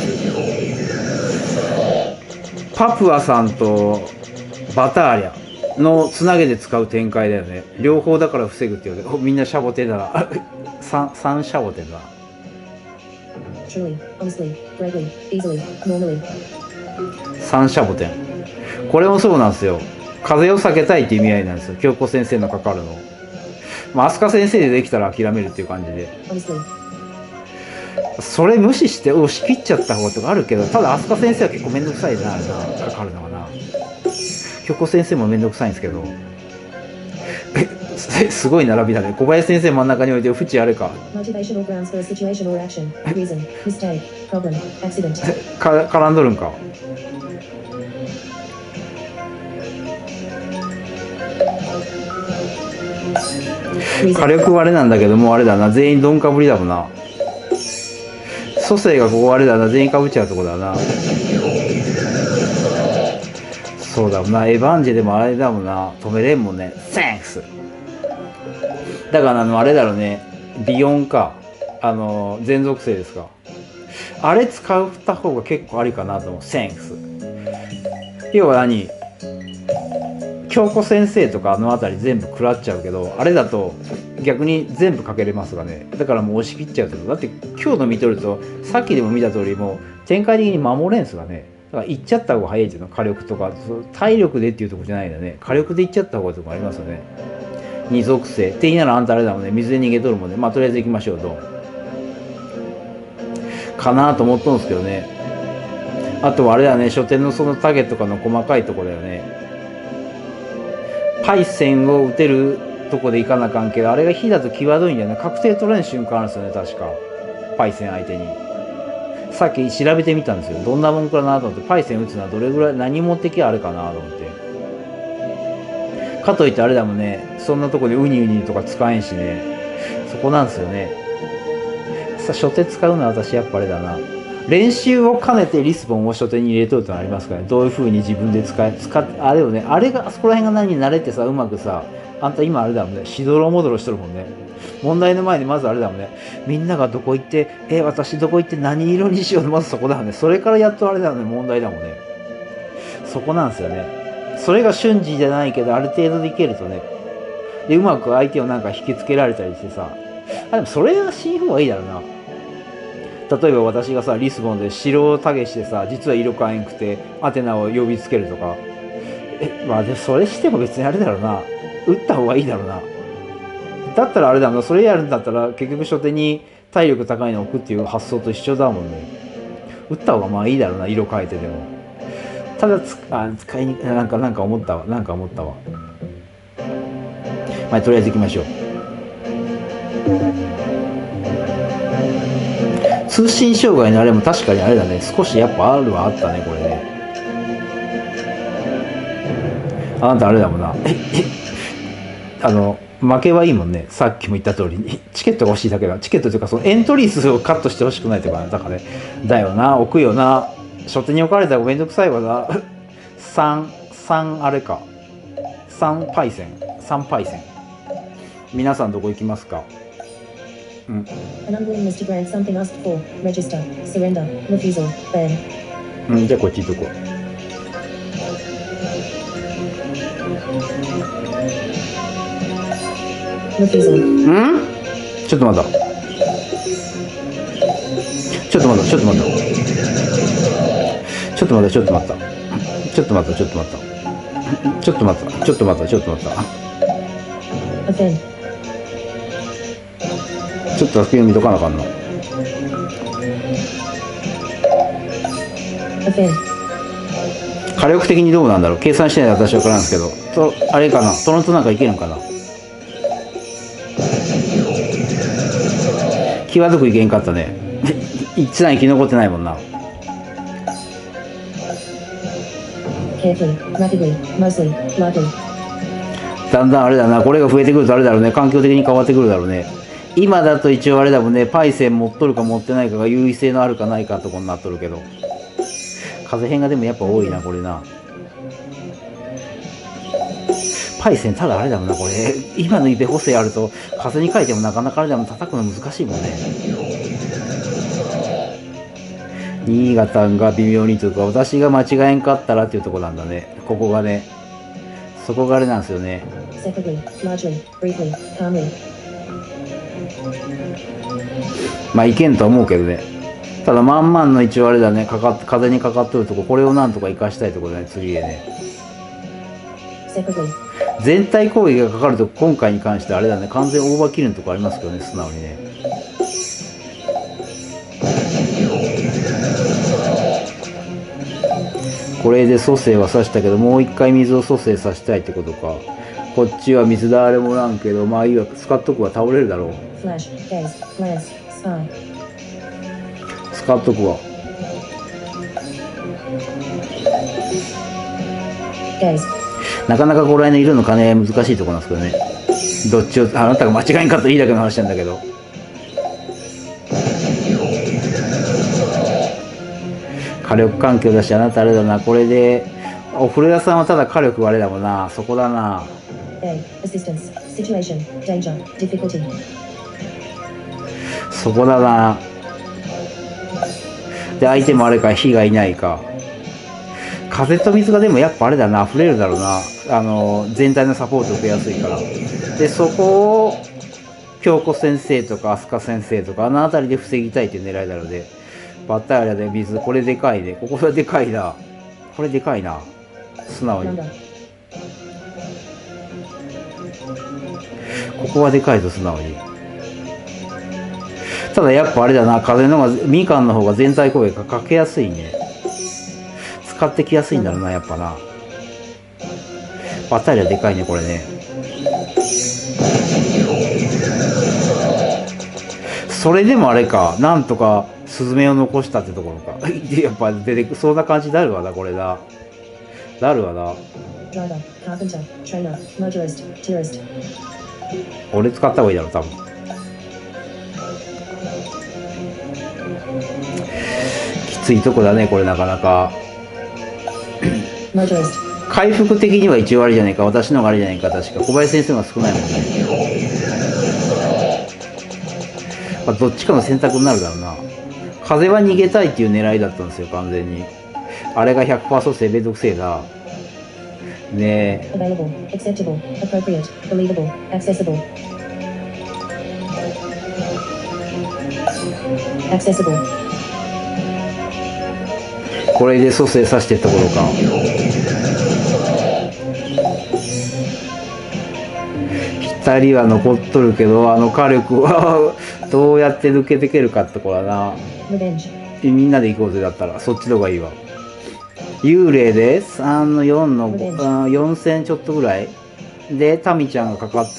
パプアさんとバターリャのつなげで使う展開だよね。両方だから防ぐっていうので、みんなシャボテンだな。3シャボテンだ。3シャボテン。これもそうなんですよ。風を避けたいって意味合いなんですよ。京子先生のかかるの。まあ、飛鳥先生でできたら諦めるっていう感じで。それ無視して押し切っちゃった方とかあるけど、ただ飛鳥先生は結構めんどくさいな、かかるのかな。京子先生もめんどくさいんですけど。すごい並びだね。小林先生真ん中に置いて、縁あれか。絡んどるんか。火力はあれなんだけど、もうあれだな。全員ドンかぶりだもんな。蘇生がここあれだな。全員かぶっちゃうとこだな。そうだもんな。エヴァンジェでもあれだもんな。止めれんもんね。センクス。だからあれだろうね。ビヨンか。全属性ですか。あれ使った方が結構ありかなと思う。センクス。要は何？京子先生とかあたり全部食らっちゃうけど、あれだと逆に全部かけれますがね。だからもう押し切っちゃうと。だって今日の見とると、さっきでも見た通りもう展開的に守れんすがね。だから行っちゃった方が早いっていうの。火力とか体力でっていうところじゃないんだね。火力で行っちゃった方がとかありますよね。二属性って言いならあんたあれだもんね。水で逃げとるもんね。まあとりあえず行きましょう。どうかなと思ったんですけどね。あとはあれだね。書店のそのタゲとかの細かいところだよね。パイセンを打てるとこでいかなあかんけど、あれが火だと際どいんだよね。確定取れん瞬間あるんですよね、確か。パイセン相手に。さっき調べてみたんですよ。どんなもんかなと思って、パイセン打つのはどれぐらい、何持ってきゃあれかなと思って。かといってあれだもんね、そんなとこでウニウニとか使えんしね。そこなんですよね。さあ、初手使うのは私やっぱあれだな。練習を兼ねてリスボンを書店に入れとるってのありますからね。どういう風に自分で使って、あれよね。あれが、あそこら辺が何に慣れてさ、うまくさ、あんた今あれだもんね。しどろもどろしとるもんね。問題の前にまずあれだもんね。みんながどこ行って、私どこ行って何色にしようのまずそこだもんね。それからやっとあれだもんね。問題だもんね。そこなんですよね。それが瞬時じゃないけど、ある程度でいけるとね。で、うまく相手をなんか引きつけられたりしてさ。でもそれはしん方がいいだろうな。例えば私がさ、リスボンで白をタゲしてさ、実は色変えんくて、アテナを呼びつけるとか。まあでもそれしても別にあれだろうな。打った方がいいだろうな。だったらあれだろうな。それやるんだったら結局初手に体力高いのを置くっていう発想と一緒だもんね。打った方がまあいいだろうな。色変えてでも。ただ使いに、なんか思ったわ。まあとりあえず行きましょう。通信障害のあれも確かにあれだね。少しやっぱあったね、これね。あなたあれだもんな。 負けはいいもんね。さっきも言った通りに。チケットが欲しいだけだ。チケットというか、そのエントリー数をカットしてほしくないというか、だからね。だよな、置くよな。書店に置かれたらめんどくさいわな。3あれか。3パイセン。3パイセン。皆さんどこ行きますか？うん。 An unwillingness to grant something asked for. Register. Surrender. Refusal. Ban. うん、じゃあこっち行っとこう。 Refusal. ん？ちょっと待った。ちょっと待った。ちょっと待った。ちょっと待った。ちょっと待った。ちょっと待った。ちょっと待った。ちょっと待った。ちょっと待った。ちょっと待った。 Offend. ちょっと先に見とかなあかんの。 Offend. 火力的にどうなんだろう。計算してないで私は分からんですけど。あれかな。トロントなんかいけるんかな。際どくいけんかったね。一段生き残ってないもんな。 Carefully. Rapidly. Mostly. Likely. だんだんあれだな。これが増えてくるとあれだろうね。環境的に変わってくるだろうね。今だと一応あれだもんね。パイセン持っとるか持ってないかが優位性のあるかないかとこになっとるけど。風変がでもやっぱ多いな、これな。パイセンただあれだもんな、これ。今のイベ補正あると、風に書いてもなかなかあれだもん叩くの難しいもんね。新潟が微妙にというか、私が間違えんかったらっていうところなんだね。ここがね。そこがあれなんですよね。 Separately. Largely. Briefly. Calmly. まあいけんとは思うけどね。ただまんまんの一応あれだね。風にかかっとるとこ、これをなんとか生かしたいところだね、次へね。 Separately. 全体攻撃がかかると今回に関してあれだね。完全オーバーキルのとこありますけどね、素直にね。これで蘇生は刺したけど、もう一回水を蘇生させたいってことか。こっちは水だあれもらんけど、まあいいわ、使っとくわ、倒れるだろう。 Flash. Gaze. Glance. Spy. 使っとくわ。 Gaze. なかなかこれの色の兼ね合い難しいところなんですけどね。どっちを、あなたが間違いんかったらいいだけの話なんだけど。火力環境だし、あなたあれだな、これで、お風呂屋さんはただ火力はあれだもんな、そこだな。 A. Assistance. Situation. Danger. Difficulty. そこだな。で、相手もあれか、火がいないか。風と水がでもやっぱあれだな、溢れるだろうな。全体のサポートを受けやすいから。で、そこを、京子先生とか飛鳥先生とか、あの辺りで防ぎたいという狙いだろうで。バッタリアで水、これでかいで。ここはでかいな。これでかいな。素直に。 Number. ここはでかいぞ、素直に。ただやっぱあれだな、風の方が、みかんの方が全体攻撃がかけやすいね。使ってきやすいんだろうな、やっぱな。バッタリアでかいね、これね。それでもあれか、なんとかスズメを残したってところか。やっぱ出てく、そんな感じになるわな、これな。なるわな。 Driver. Carpenter. Trainer. Motorist. Tourist. 俺使った方がいいだろ、多分。きついとこだね、これなかなか。 Motorist. 回復的には一応あれじゃないか、私の方があれじゃないか、確か。小林先生が少ないもんね。まあ、どっちかの選択になるだろうな。風は逃げたいっていう狙いだったんですよ、完全に。あれが 100% 蘇生めんどくせえな。ねえ。 Available. Acceptable. Appropriate. Believable. Accessible. Accessible. これで蘇生させてったところか。2人は残っとるけど、あの火力はどうやって抜けていけるかってところだな。 Revenge. みんなで行こうぜ、だったらそっちの方がいいわ。幽霊で3の4の4000ちょっとぐらいでタミちゃんがかかって、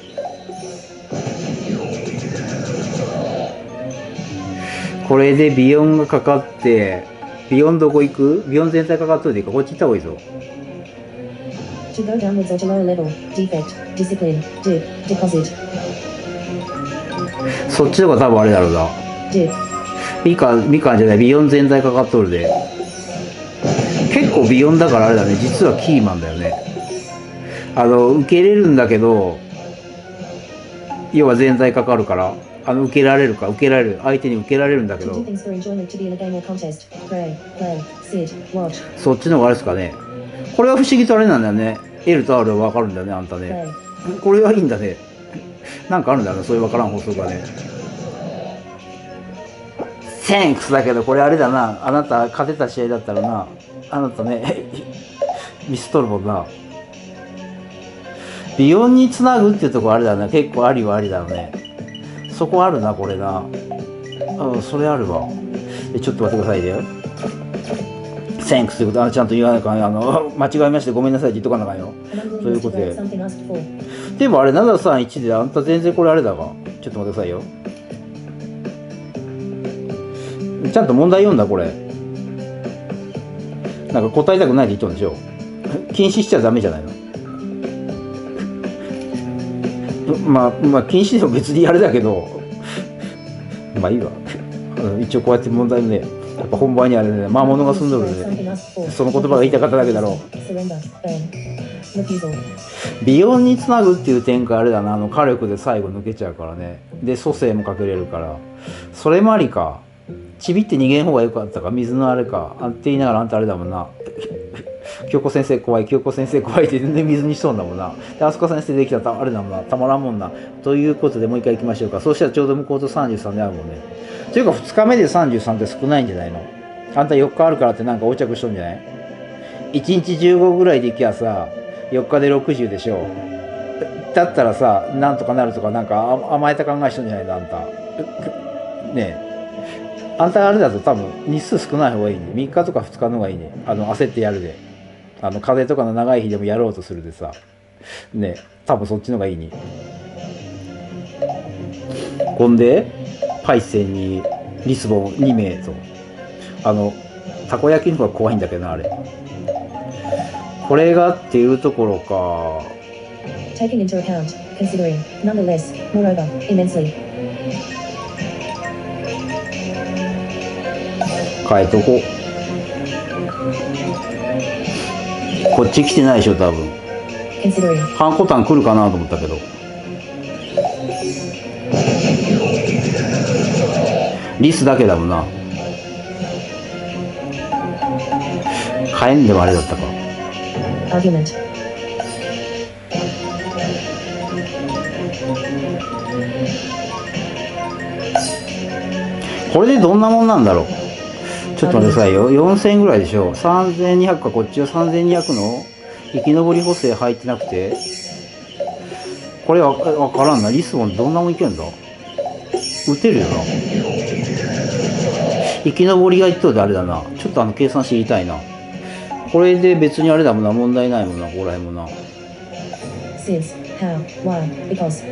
これでビヨンがかかって、ビヨンどこ行く？ビヨン全体かかっといていいか、こっち行った方がいいぞ。 To go downwards or to lower level. Defect. Discipline. Dip. Deposit. そっちの方が多分あれだろうな。 Dip. みかんじゃない、ビヨン全体かかっとるで。結構ビヨンだからあれだね、実はキーマンだよね。受けれるんだけど、要は全体かかるから、受けられる、相手に受けられるんだけ To ど、 do things for enjoyment to be in a game or contest. Pray. Play. Sit. Watch. そっちの方があれですかね。これは不思議とあれなんだよね。L と R は分かるんだよね、あんたね。 Play. これはいいんだね。なんかあるんだよな、そういう分からん法則がね。Thanks だけど、これあれだな。あなた勝てた試合だったらな、あなたね、ミス取るもんな。ビヨンにつなぐっていうところあれだな。結構ありはありだよね。そこあるな、これな。それあるわ。ちょっと待ってくださいね。Thanks ということちゃんと言わなきゃ、間違えましてごめんなさいって言っとかなあかんよ。 An という unwillingness こ to とで。 grant something asked for. でもあれ731であんた全然これあれだが。ちょっと待ってくださいよ。ちゃんと問題読んだこれ。なんか答えたくないって言っとるんでしょ。禁止しちゃダメじゃないの。まあ禁止でも別にあれだけど、まあいいわ。一応こうやって問題もね、やっぱ本番にあれね、魔物が住んどるんで、 Something asked for. その言葉が言いたかっただけだろ Surrender. Burn. Refusal. う。美容につなぐっていう展開あれだな、火力で最後抜けちゃうからね。で蘇生もかけれるから、それもありか。ちびって逃げん方がよかったか、水のあれかあって言いながらあんたあれだもんな。京子先生怖い、京子先生怖いって全然水にしそうだもんな。で、あすか先生できたらあれだもんな、たまらんもんな。ということでもう一回行きましょうか。そうしたらちょうど向こうと33で会うもんね。というか2日目で33って少ないんじゃないの。あんた4日あるからってなんか横着しとんじゃない。1日15ぐらいで行きゃさ、4日で60でしょ。だったらさ、なんとかなるとかなんか甘えた考えしとんじゃないのあんた。ねえ。あんたあれだと多分日数少ない方がいいね。3日とか2日の方がいいね。焦ってやるで。風邪とかの長い日でもやろうとするでさ。ね、多分そっちの方がいいね。ほんで、パイセンにリスボン2名と。たこ焼きの方が怖いんだけどな、あれ。これがっていうところか。 Taking into account, considering, nonetheless, moreover, immensely. 変えとこう。こっち来てないでしょ多分。 Considering. ハンコタン来るかなと思ったけど。リスだけだもんな。変えんでもあれだったか。 Argument. これでどんなもんなんだろう。ちょっと待ってくださいよ。4000円ぐらいでしょ。3200か、こっちは3200の生き延び補正入ってなくて、これわからんな。リスボンどんなもんいけんだ。打てるよな。生き延びが一等であれだな。ちょっと計算知りたいな。これで別にあれだもんな。問題ないもんな、ここら辺もな。 Since. How. Why. Because.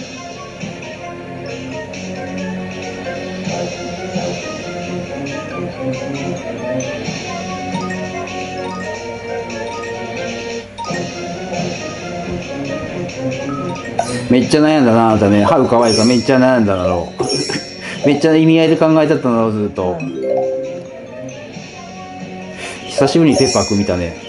めっちゃ悩んだなあんたね。歯が可愛いからめっちゃ悩んだだろう。めっちゃ意味合いで考えたったんだろうずっと。久しぶりにペッパー君見たね。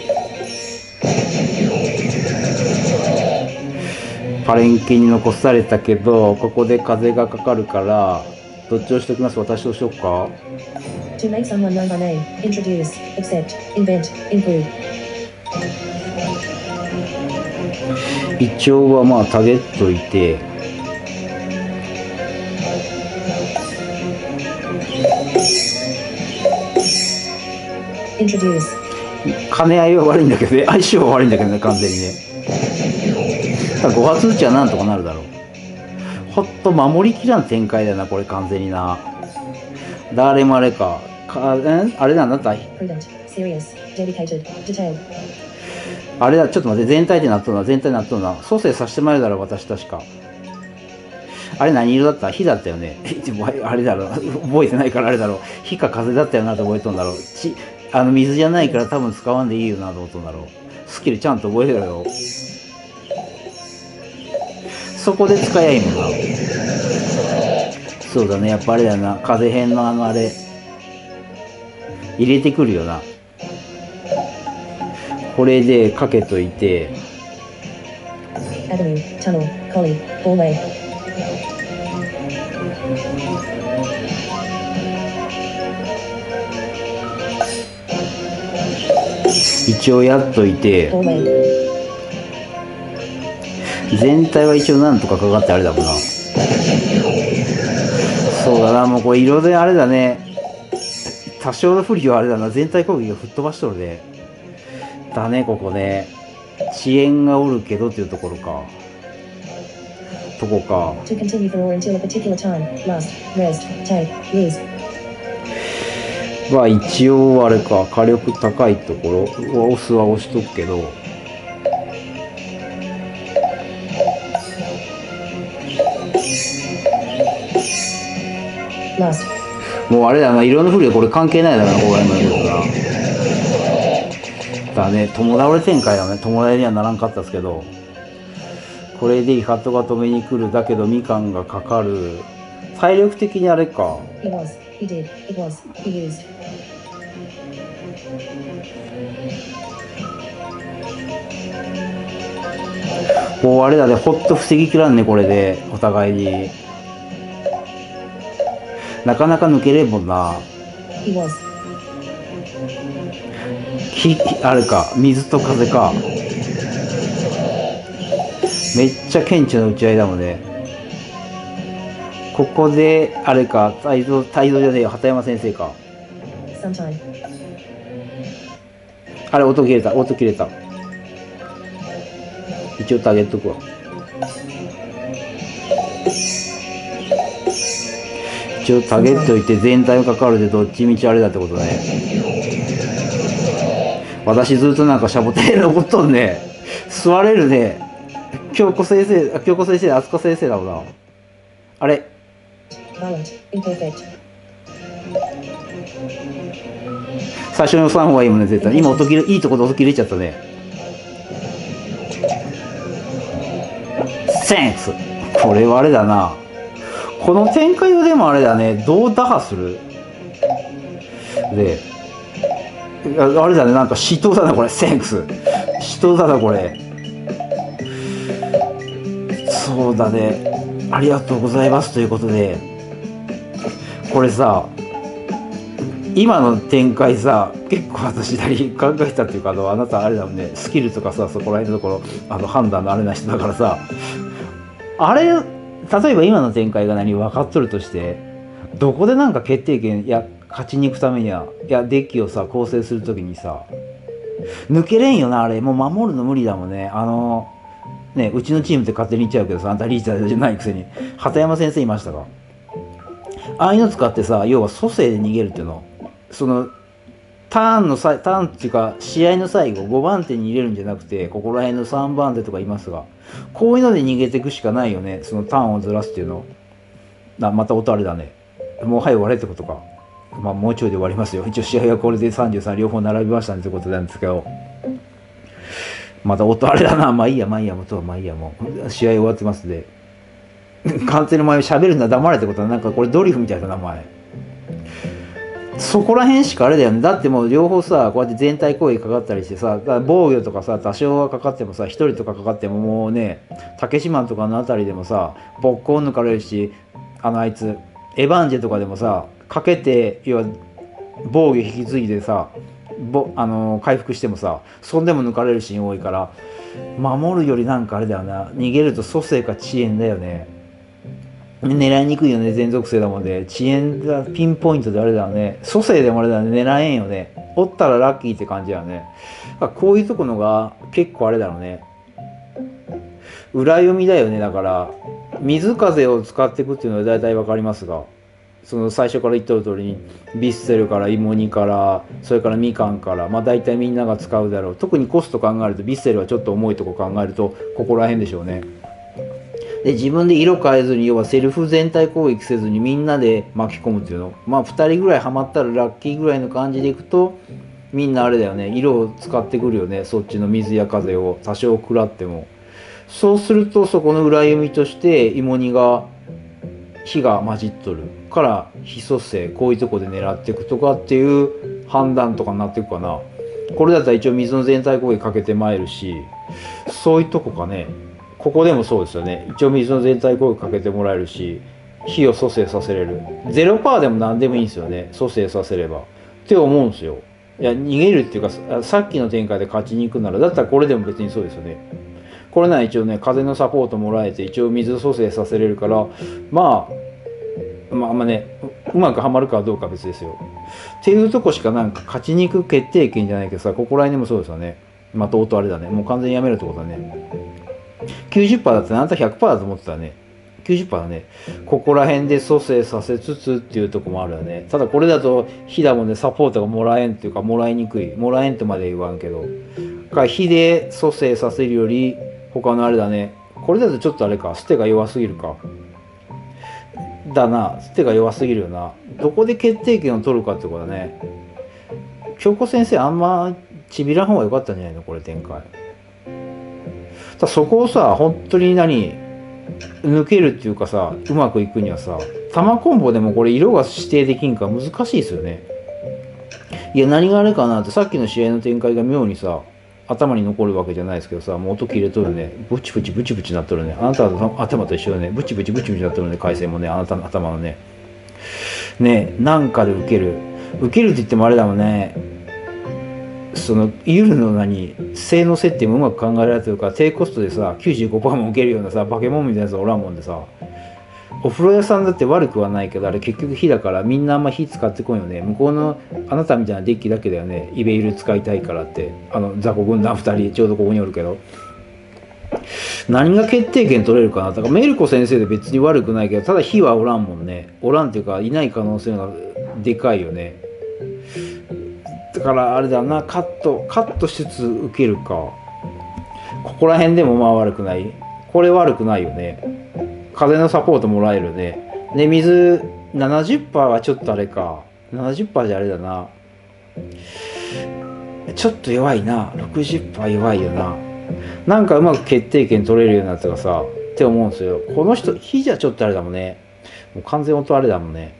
パレンケに残されたけど、ここで風がかかるからどっちをしときます。私としよっか。 To make someone known by name. Introduce. Accept. Invent. Include. 一応はまあタゲっといて、 Introduce. 兼ね合いは悪いんだけどね、相性は悪いんだけどね、完全にね。ただ5発打ちはなんとかなるだろう。ほっと守りきらん展開だな、これ完全にな。誰もあれか。あれなんだった。 Prudent. Serious. Dedicated. Detailed. あれだ、ちょっと待って、全体でなっとるな、全体なっとるな。蘇生させてもらえるだろう、私確か。あれ何色だった？火だったよね。あれだろう、覚えてないからあれだろう。火か風だったよなと覚えとんだろう。 水じゃないから多分使わんでいいよな、どうとだろう。スキルちゃんと覚えてろよ。そこで使えばいいもんな。そうだね、やっぱあれだよな、風変のあれ入れてくるよな。これでかけといて、 Avenue, tunnel, collie, hallway. 一応やっといて、 Hallway. 全体は一応なんとかかかってあれだもんな。そうだな、もうこれ色であれだね、多少の不利はあれだな、全体攻撃を吹っ飛ばしとるね。だね、ここね。遅延がおるけどっていうところか。とこか。 To continue for or until a particular time, last, rest, take, use. は一応あれか、火力高いところを押すは押しとくけど、 Last. もうあれだな、色の不利はこれ関係ないだろうな、ここら辺まで来るから。だね、友倒れ展開だね。友倒れにはならんかったですけど、これでイハトが止めに来る。だけどみかんがかかる。体力的にあれか。 He was, he did, it was, he used. こうあれだね、ほっと防ぎきらんね、これでお互いに。なかなか抜けれんもんな。 He was. あれか、水と風か。めっちゃ顕著な打ち合いだもんね。ここであれか、泰造じゃねえよ、畑山先生か。 Sometime. あれ、音切れた。一応ターゲットくわ。一応ターゲットいて全体がかかるで、どっちみちあれだってことね。私ずっとなんかシャボテン残っとんね。座れるね。京子先生、あつこ先生だもんな。あれ、 Violent, imperfect. 最初の3方がいいもんね、絶対。今音切れ、いいとこで音切れちゃったね。センス。これはあれだな。この展開をでもあれだね、どう打破するで、あれだね、なんか死闘だな、これ。センス。死闘だな、これ。そうだね。ありがとうございますということで、これさ、今の展開さ、結構私なり考えたっていうか、あなたあれだもんね、スキルとかさ、そこら辺のところ、判断のあれな人だからさ、あれ、例えば今の展開が何分かっとるとして、どこでなんか決定権、いや、勝ちに行くためには、いや、デッキをさ、構成するときにさ、抜けれんよな、あれ。もう守るの無理だもんね。ね、うちのチームって勝手に言っちゃうけどさ、あんたリーダーじゃないくせに。畑山先生いましたか。ああいうの使ってさ、要は蘇生で逃げるっていうの。その、ターンっていうか、試合の最後、5番手に入れるんじゃなくて、ここら辺の3番手とかいますが、こういうので逃げていくしかないよね。そのターンをずらすっていうの。また音あれだね。もうはい終われってことか。まあもうちょいで終わりますよ。一応試合はこれで33両方並びましたねってことなんですけど。また音あれだな。まあいいや、もう試合終わってますで。完全に前喋るのは黙れってことは、なんかこれドリフみたいな名前。そこら辺しかあれだよね。だってもう両方さ、こうやって全体攻撃かかったりしてさ、防御とかさ、多少はかかってもさ、1人とかかかってももうね、竹島とかのあたりでもさ、ボッコン抜かれるし、あいつ、エヴァンジェとかでもさ、かけて、要は防御引き継いでさ、回復してもさ、そんでも抜かれるシーン多いから、守るよりなんかあれだよな、逃げると蘇生か遅延だよね。狙いにくいよね、全属性だもんで。遅延がピンポイントであれだよね。蘇生でもあれだよね、狙えんよね。おったらラッキーって感じだよね。こういうとこのが結構あれだろうね。裏読みだよね。だから、水風を使っていくっていうのは大体わかりますが、その最初から言っとる通りに、ビッセルからイモニから、それからみかんから、まあ大体みんなが使うだろう。特にコスト考えると、ビッセルはちょっと重いとこ考えると、ここら辺でしょうね。で、自分で色変えずに、要はセルフ全体攻撃せずにみんなで巻き込むっていうの。まあ2人ぐらいハマったらラッキーぐらいの感じでいくと、 みんなあれだよね、色を使ってくるよね、そっちの水や風を多少食らっても。そうするとそこの裏読みとして芋煮が火が混じっとるから火蘇生こういうとこで狙っていくとかっていう判断とかになっていくかな。これだったら一応水の全体攻撃かけてまいるし、そういうとこかね。ここでもそうですよね。一応水の全体攻撃かけてもらえるし、火を蘇生させれる。0%でも何でもいいんですよね、蘇生させればって思うんですよ。いや逃げるっていうか、さっきの展開で勝ちに行くならだったらこれでも別にそうですよね。これなら一応ね、風のサポートもらえて一応水蘇生させれるから、まあね、うまくはまるかどうかは別ですよっていうとこしかなんか勝ちに行く決定権じゃないけどさ、ここら辺でもそうですよね。また音あれだね、もう完全にやめるってことだね。90%だってあなた100%だと思ってたね。90%だね。ここら辺で蘇生させつつっていうとこもあるよね。ただこれだと火だもんでサポートがもらえんっていうか、もらいにくい。もらえんとまで言わんけど。火で蘇生させるより他のあれだね。これだとちょっとあれか、ステが弱すぎるか。だな、ステが弱すぎるよな。どこで決定権を取るかってことだね。京子先生あんまちびらん方が良かったんじゃないのこれ展開。そこをさ、本当に抜けるっていうかさ、うまくいくにはさ、玉コンボでもこれ色が指定できんから難しいですよね。いや、何があれかなって、さっきの試合の展開が妙にさ、頭に残るわけじゃないですけどさ、もう音切れとるね。ブチブチブチブチなっとるね。あなたの頭と一緒だね。ブチブチブチブチなっとるね。回線もね、あなたの頭のね。ね、なんかで受ける。受けるって言ってもあれだもんね。ユルの性能設定もうまく考えられてるから、低コストでさ、95% も受けるようなさ、化け物みたいなやつおらんもんでさ。お風呂屋さんだって悪くはないけど、あれ結局火だからみんなあんま火使ってこんよね。向こうのあなたみたいなデッキだけだよね。イベイル使いたいからって。雑魚軍団2人ちょうどここにおるけど。何が決定権取れるかな。だからメルコ先生で別に悪くないけど、ただ火はおらんもんね。おらんっていうかいない可能性がでかいよね。だからあれだな、カットしつつ受けるか。ここら辺でもまあ悪くない。これ悪くないよね。風のサポートもらえるね。で、水 70% はちょっとあれか。70% じゃあれだな。ちょっと弱いな。60% 弱いよな。なんかうまく決定権取れるようになったかさ、って思うんですよ。この人、火じゃちょっとあれだもんね。もう完全音あれだもんね。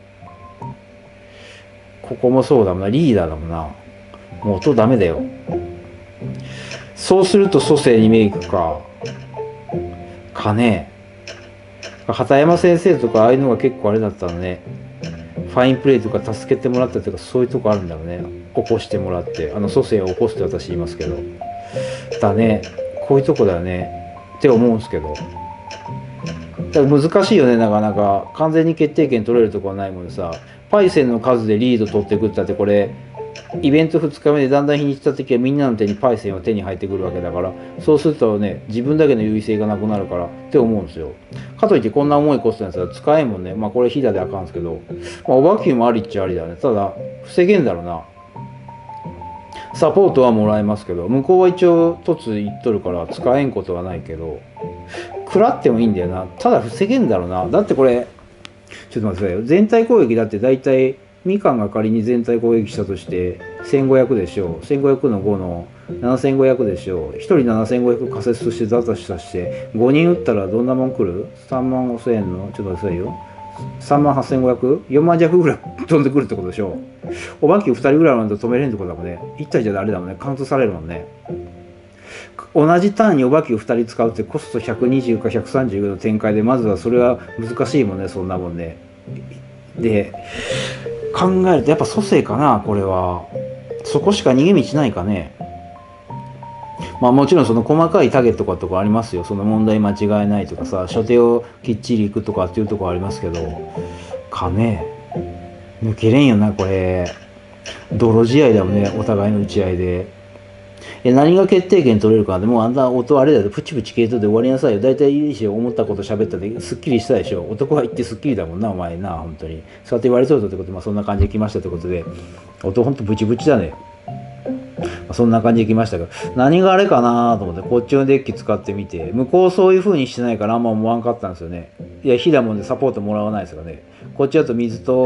ここもそうだもんな。リーダーだもんな。もう音ダメだよ。そうすると蘇生にメイクか。かね。畑山先生とかああいうのが結構あれだったのね。ファインプレーとか助けてもらったとかそういうとこあるんだろうね。起こしてもらって。蘇生を起こすって私言いますけど。だね。こういうとこだよね。って思うんですけど。だから難しいよね、なかなか。完全に決定権取れるとこはないもんでさ。パイセンの数でリード取ってくったってこれ、イベント2日目でだんだん日にちた時はみんなの手にパイセンは手に入ってくるわけだから、そうするとね、自分だけの優位性がなくなるからって思うんですよ。かといってこんな重いコストのやつは使えんもんね。まあこれヒダであかんですけど、まあオバキューもありっちゃありだね。ただ、防げんだろうな。サポートはもらえますけど、向こうは一応凸言っとるから使えんことはないけど、食らってもいいんだよな。ただ防げんだろうな。だってこれ、ちょっと待ってくださいよ。全体攻撃だって大体、みかんが仮に全体攻撃したとして1500でしょう。1500の5の7500でしょう。1人7500仮説としてザザしたして5人撃ったらどんなもん来る ?3 万5000円のちょっと待ってくださいよ。3万 8500? 4万弱ぐらい飛んでくるってことでしょう。お化け2人ぐらいなんと止めれんってことだもんね。1体じゃあれだもんね。カウントされるもんね。同じターンにお化けを2人使うってコスト120か130の展開で、まずはそれは難しいもんね。そんなもんね。で考えるとやっぱ蘇生かな、これは。そこしか逃げ道ないかね。まあもちろんその細かいタゲとかありますよ。その問題間違えないとかさ、初手をきっちりいくとかっていうとこありますけど、かね。抜けれんよな、これ。泥試合だもんね、お互いの打ち合いで。何が決定権取れるかでもうあんな音あれだよ、プチプチ系統で終わりなさいよ。大体いいでしょ、思ったこと喋ったで、すっきりしたでしょ。男は言ってすっきりだもんな、お前な、本当に。そうやって言われそうだってことで、まあそんな感じで来ましたってことで、音ほんとブチブチだね。そんな感じで来ましたが、何があれかなと思って、こっちのデッキ使ってみて、向こうそういう風にしてないからあんま思わんかったんですよね。いや、火だもんでサポートもらわないですよね。こっちだと水と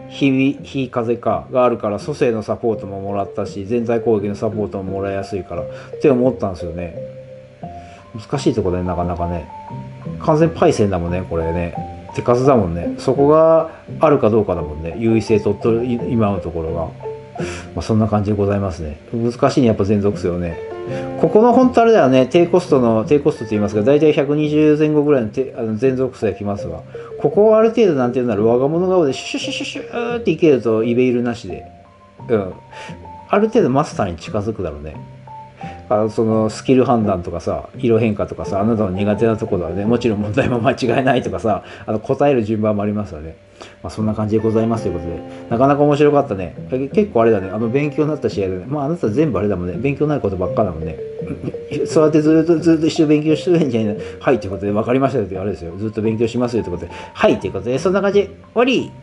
非風かがあるから蘇生のサポートももらったし全体攻撃のサポートももらいやすいからって思ったんですよね。難しいところでなかなかね、完全パイセンだもんねこれね、手数だもんね、そこがあるかどうかだもんね、優位性と今のところが、そんな感じでございますね。難しいねやっぱ全属性をね。ここの本当あれだよね、低コストって言いますが大体120前後ぐらいの全属性きますが、ここをある程度なんていうなら我が物顔でシュシュシュシュシュっていけるとイベイルなしで、ある程度マスターに近づくだろうね。そのスキル判断とかさ、色変化とかさ、あなたの苦手なところはね、もちろん問題も間違いないとかさ、答える順番もありますよね。そんな感じでございますということで、なかなか面白かったね。結構あれだね、勉強になった試合でね、あなた全部あれだもんね、勉強になることばっかだもんね。そうやってずっと一生勉強してるんじゃないの。はいということで分かりましたよというあれですよ。ずっと勉強しますよということで、はいということで、そんな感じで終わり。